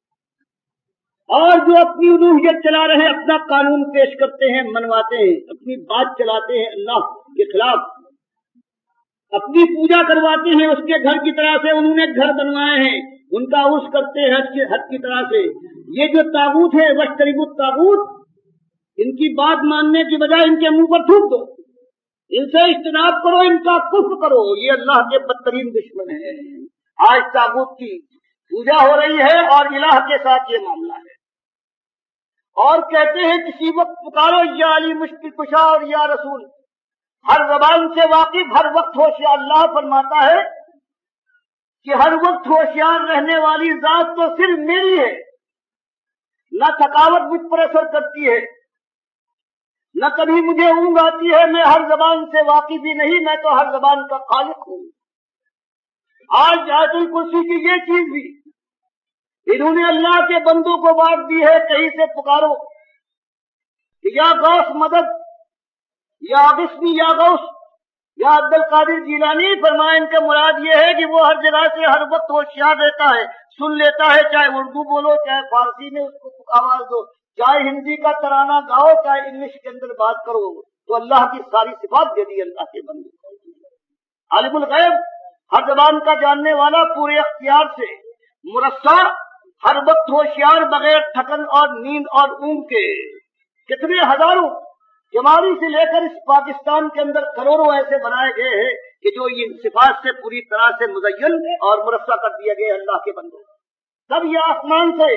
اور جو اپنی الوہیت چلا رہے ہیں، اپنا قانون پیش کرتے ہیں، منواتے ہیں، اپنی بات چلاتے ہیں اللہ کے خلاف، اپنی پوجا کرواتے ہیں اس کے گھر کی طرح سے، انہوں نے گھر بنوائے ہیں، ان کا عرس کرتے ہیں حج کی حج کی طرح سے۔ یہ جو طاغوت ہے وَاجْتَنِبُوا الطَّاغُوتَ، ان کی بات ماننے کی بجائے ان کے منہ پر تھوک دو، ان سے اجتناب کرو، ان کا کفر کرو، یہ اللہ کے بدترین دشمن ہے۔ آج طاغوت کی پوجا ہو رہی ہے اور الہ کے ساتھ یہ معاملہ ہے، اور کہتے ہیں کسی وقت پکارو یا علی مشکل کشا اور یا رسول، ہر زبان سے واقف، ہر وقت ہوشیار۔ اللہ فرماتا ہے کہ ہر وقت ہوشیار رہنے والی ذات تو صرف میری ہے، نہ تھکاوٹ مجھ پر اثر کرتی ہے، نہ کبھی مجھے اونگ آتی ہے، میں ہر زبان سے واقف ہی نہیں، میں تو ہر زبان کا خالق ہوں۔ آج آیت الکرسی کی یہ چیز بھی انہوں نے اللہ کے بندوں کو بانٹ دی ہے، کہیں سے پکارو کہ یا غوث مدد، یا غسنی، یا غوث، یا عبد القادر جیلانی، فرمائیں ان کا مراد یہ ہے کہ وہ ہر جگہ سے ہر وقت ہوشیار رہتا ہے، سن لیتا ہے، چاہے اردو بولو، چاہے فارسی میں اس کو آواز دو، چاہے ہندی کا ترانہ گاؤ، چاہے انگلش کے اندر بات کرو، تو اللہ کی ساری صفات دے دی اللہ کے بندے کو۔ عالم الغیب، ہر زبان کا جاننے والا، پورے اختیار سے مرصع، ہر وقت ہوشیار، بغیر تھکن اور نیند اور اونگ کے، کتنے ہزاروں جمالی سے لے کر اس پاکستان کے اندر کروڑوں ایسے بنائے گئے ہیں کہ جو ان صفات سے پوری طرح سے مزین اور مرصع کر دیے گئے اللہ کے بندوں۔ تب یہ آسمان سے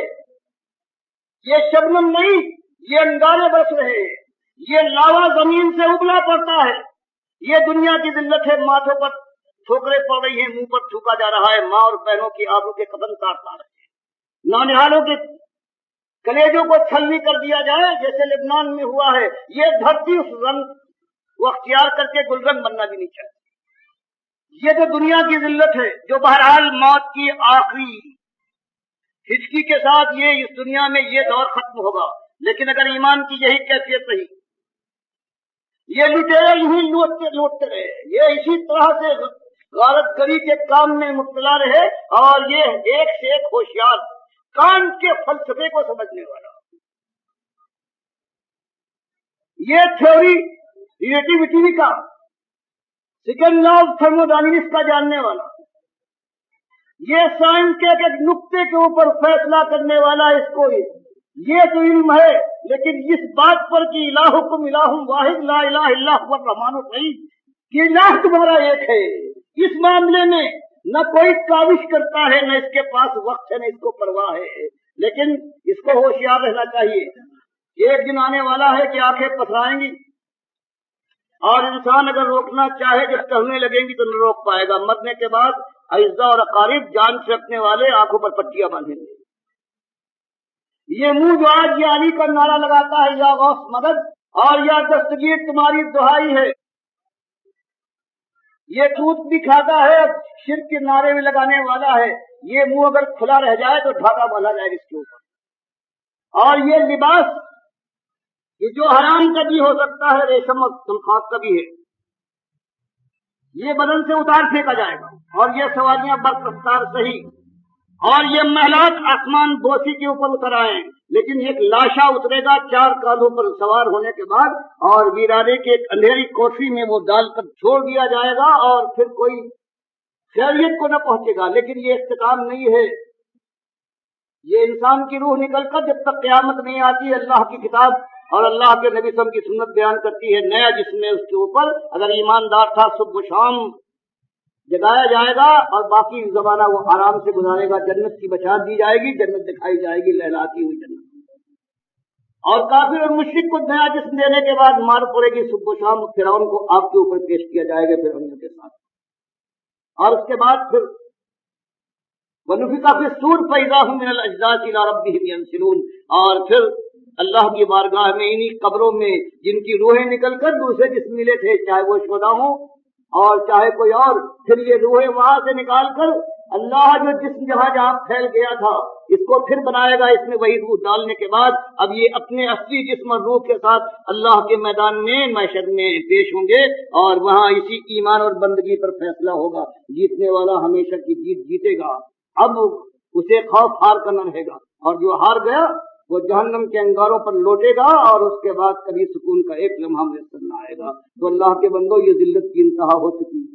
یہ شبنم نہیں، یہ انگارے برس رہے ہیں، یہ لاوا زمین سے ابلا پڑتا ہے، یہ دنیا کی ذلت ہے، ماتھوں پر ٹھوکریں پڑ رہی ہیں، منہ پر تھوکا جا رہا ہے، ماں اور بہنوں کی آبرو کے قدم کاٹ رہے ہیں، نونہالوں کے کلیجوں کو چھلنی کر دیا جائے جیسے لبنان میں ہوا ہے۔ یہ دھرتی اس رنگ کو اختیار کر کے گلرنگ بننا بھی نہیں چاہتی۔ یہ جو دنیا کی ذلت ہے، جو بہرحال موت کی آخری ہچکی کے ساتھ یہ اس دنیا میں یہ دور ختم ہوگا، لیکن اگر ایمان کی یہی کیفیت رہی، یہ لٹیرے یوں ہی لوٹتے لوٹتے رہے، یہ اسی طرح سے غارت گری کے کام میں مبتلا رہے، اور یہ ایک سے ایک ہوشیار، کان کے فلسفے کو سمجھنے والا، یہ تھیوری ریلیٹیوٹی کا، سیکنڈ لا آف تھرموڈائنمکس کا جاننے والا، یہ سائنس کے ایک نقطے کے اوپر فیصلہ کرنے والا، اس کو یہ تو علم ہے، لیکن اس بات پر کہ الہکم الہ واحد لا الہ الا هو الرحمن الرحیم، کہ الہ تمہارا ایک ہے، اس معاملے میں نہ کوئی کاوش کرتا ہے، نہ اس کے پاس وقت ہے، نہ اس کو پرواہ ہے، لیکن اس کو ہوشیار رہنا چاہیے۔ ایک دن آنے والا ہے کہ آنکھیں پتھرائیں گی، اور انسان اگر روکنا چاہے جب ٹہلنے لگیں گی تو نہ روک پائے گا۔ مرنے کے بعد اعزاء اور اقارب، جان سے رکھنے والے آنکھوں پر پٹیاں باندھیں گے۔ یہ منہ جو آج یہ علی کا نعرہ لگاتا ہے یا غوث مدد اور یا دستگیر تمہاری دہائی ہے، یہ دودھ بھی کھاتا ہے، شرک کے نعرے بھی لگانے والا ہے، یہ منہ اگر کھلا رہ جائے تو ڈھاکہ باندھا جائے گا اس کے اوپر۔ اور یہ لباس یہ جو حرام کا بھی ہو سکتا ہے، ریشم اور تنخواہ کا بھی ہے، یہ بدن سے اتار پھینکا جائے گا، اور یہ سواریاں برق رفتار صحیح، اور یہ محلات آسمان بوسی کے اوپر اتر آئے، لیکن ایک لاشا اترے گا چار کالوں پر سوار ہونے کے بعد، اور ویرانے کے ایک اندھیری کوٹری میں وہ ڈال کر چھوڑ دیا جائے گا، اور پھر کوئی خیریت کو نہ پہنچے گا۔ لیکن یہ اختتام نہیں ہے، یہ انسان کی روح نکل کر جب تک قیامت نہیں آتی، اللہ کی کتاب اور اللہ کے نبی صلی اللہ علیہ وسلم کی سنت بیان کرتی ہے، نیا جسم ہے اس کے اوپر، اگر ایماندار تھا صبح و شام جگایا جائے گا اور باقی زمانہ وہ آرام سے گزارے گا. جنت کی بشارت دی جائے گی, جنت دکھائی جائے گی, لہلاتی ہوئی جنت. اور کافر اور مشرک کو نیا جسم دینے کے بعد مار پڑے گی صبح و شام. فرعون کو آپ کے اوپر پیش کیا جائے گا فرعونیوں کے ساتھ. اور اس کے بعد پھر وَنُفِخَ فِي الصُّورِ فَإِذَا هُم مِّنَ الْأَجْدَاثِ إِلَىٰ رَبِّهِمْ يَنسِلُونَ. اور پھر اللہ کی بارگاہ میں انہی قبروں میں جن کی روحیں نکل کر دوسرے جسم ملے تھے, چاہے وہ شہداء ہوں اور چاہے کوئی اور, پھر یہ روحیں وہاں سے نکال کر اللہ جو جسم جہاں جہاں پھیل گیا تھا اس کو پھر بنائے گا. اس میں وہی روح ڈالنے کے بعد اب یہ اپنے اصلی جسم اور روح کے ساتھ اللہ کے میدان میں محشر میں پیش ہوں گے, اور وہاں اسی ایمان اور بندگی پر فیصلہ ہوگا. جیتنے والا ہمیشہ کی جیت جیتے گا. اب اسے خوف ہار کر نہ رہے گا, اور جو ہار گیا وہ جہنم کے انگاروں پر لوٹے گا, اور اس کے بعد کبھی سکون کا ایک لمحہ میسر نہ آئے گا. تو اللہ کے بندوں, یہ ذلت کی انتہا ہو چکی.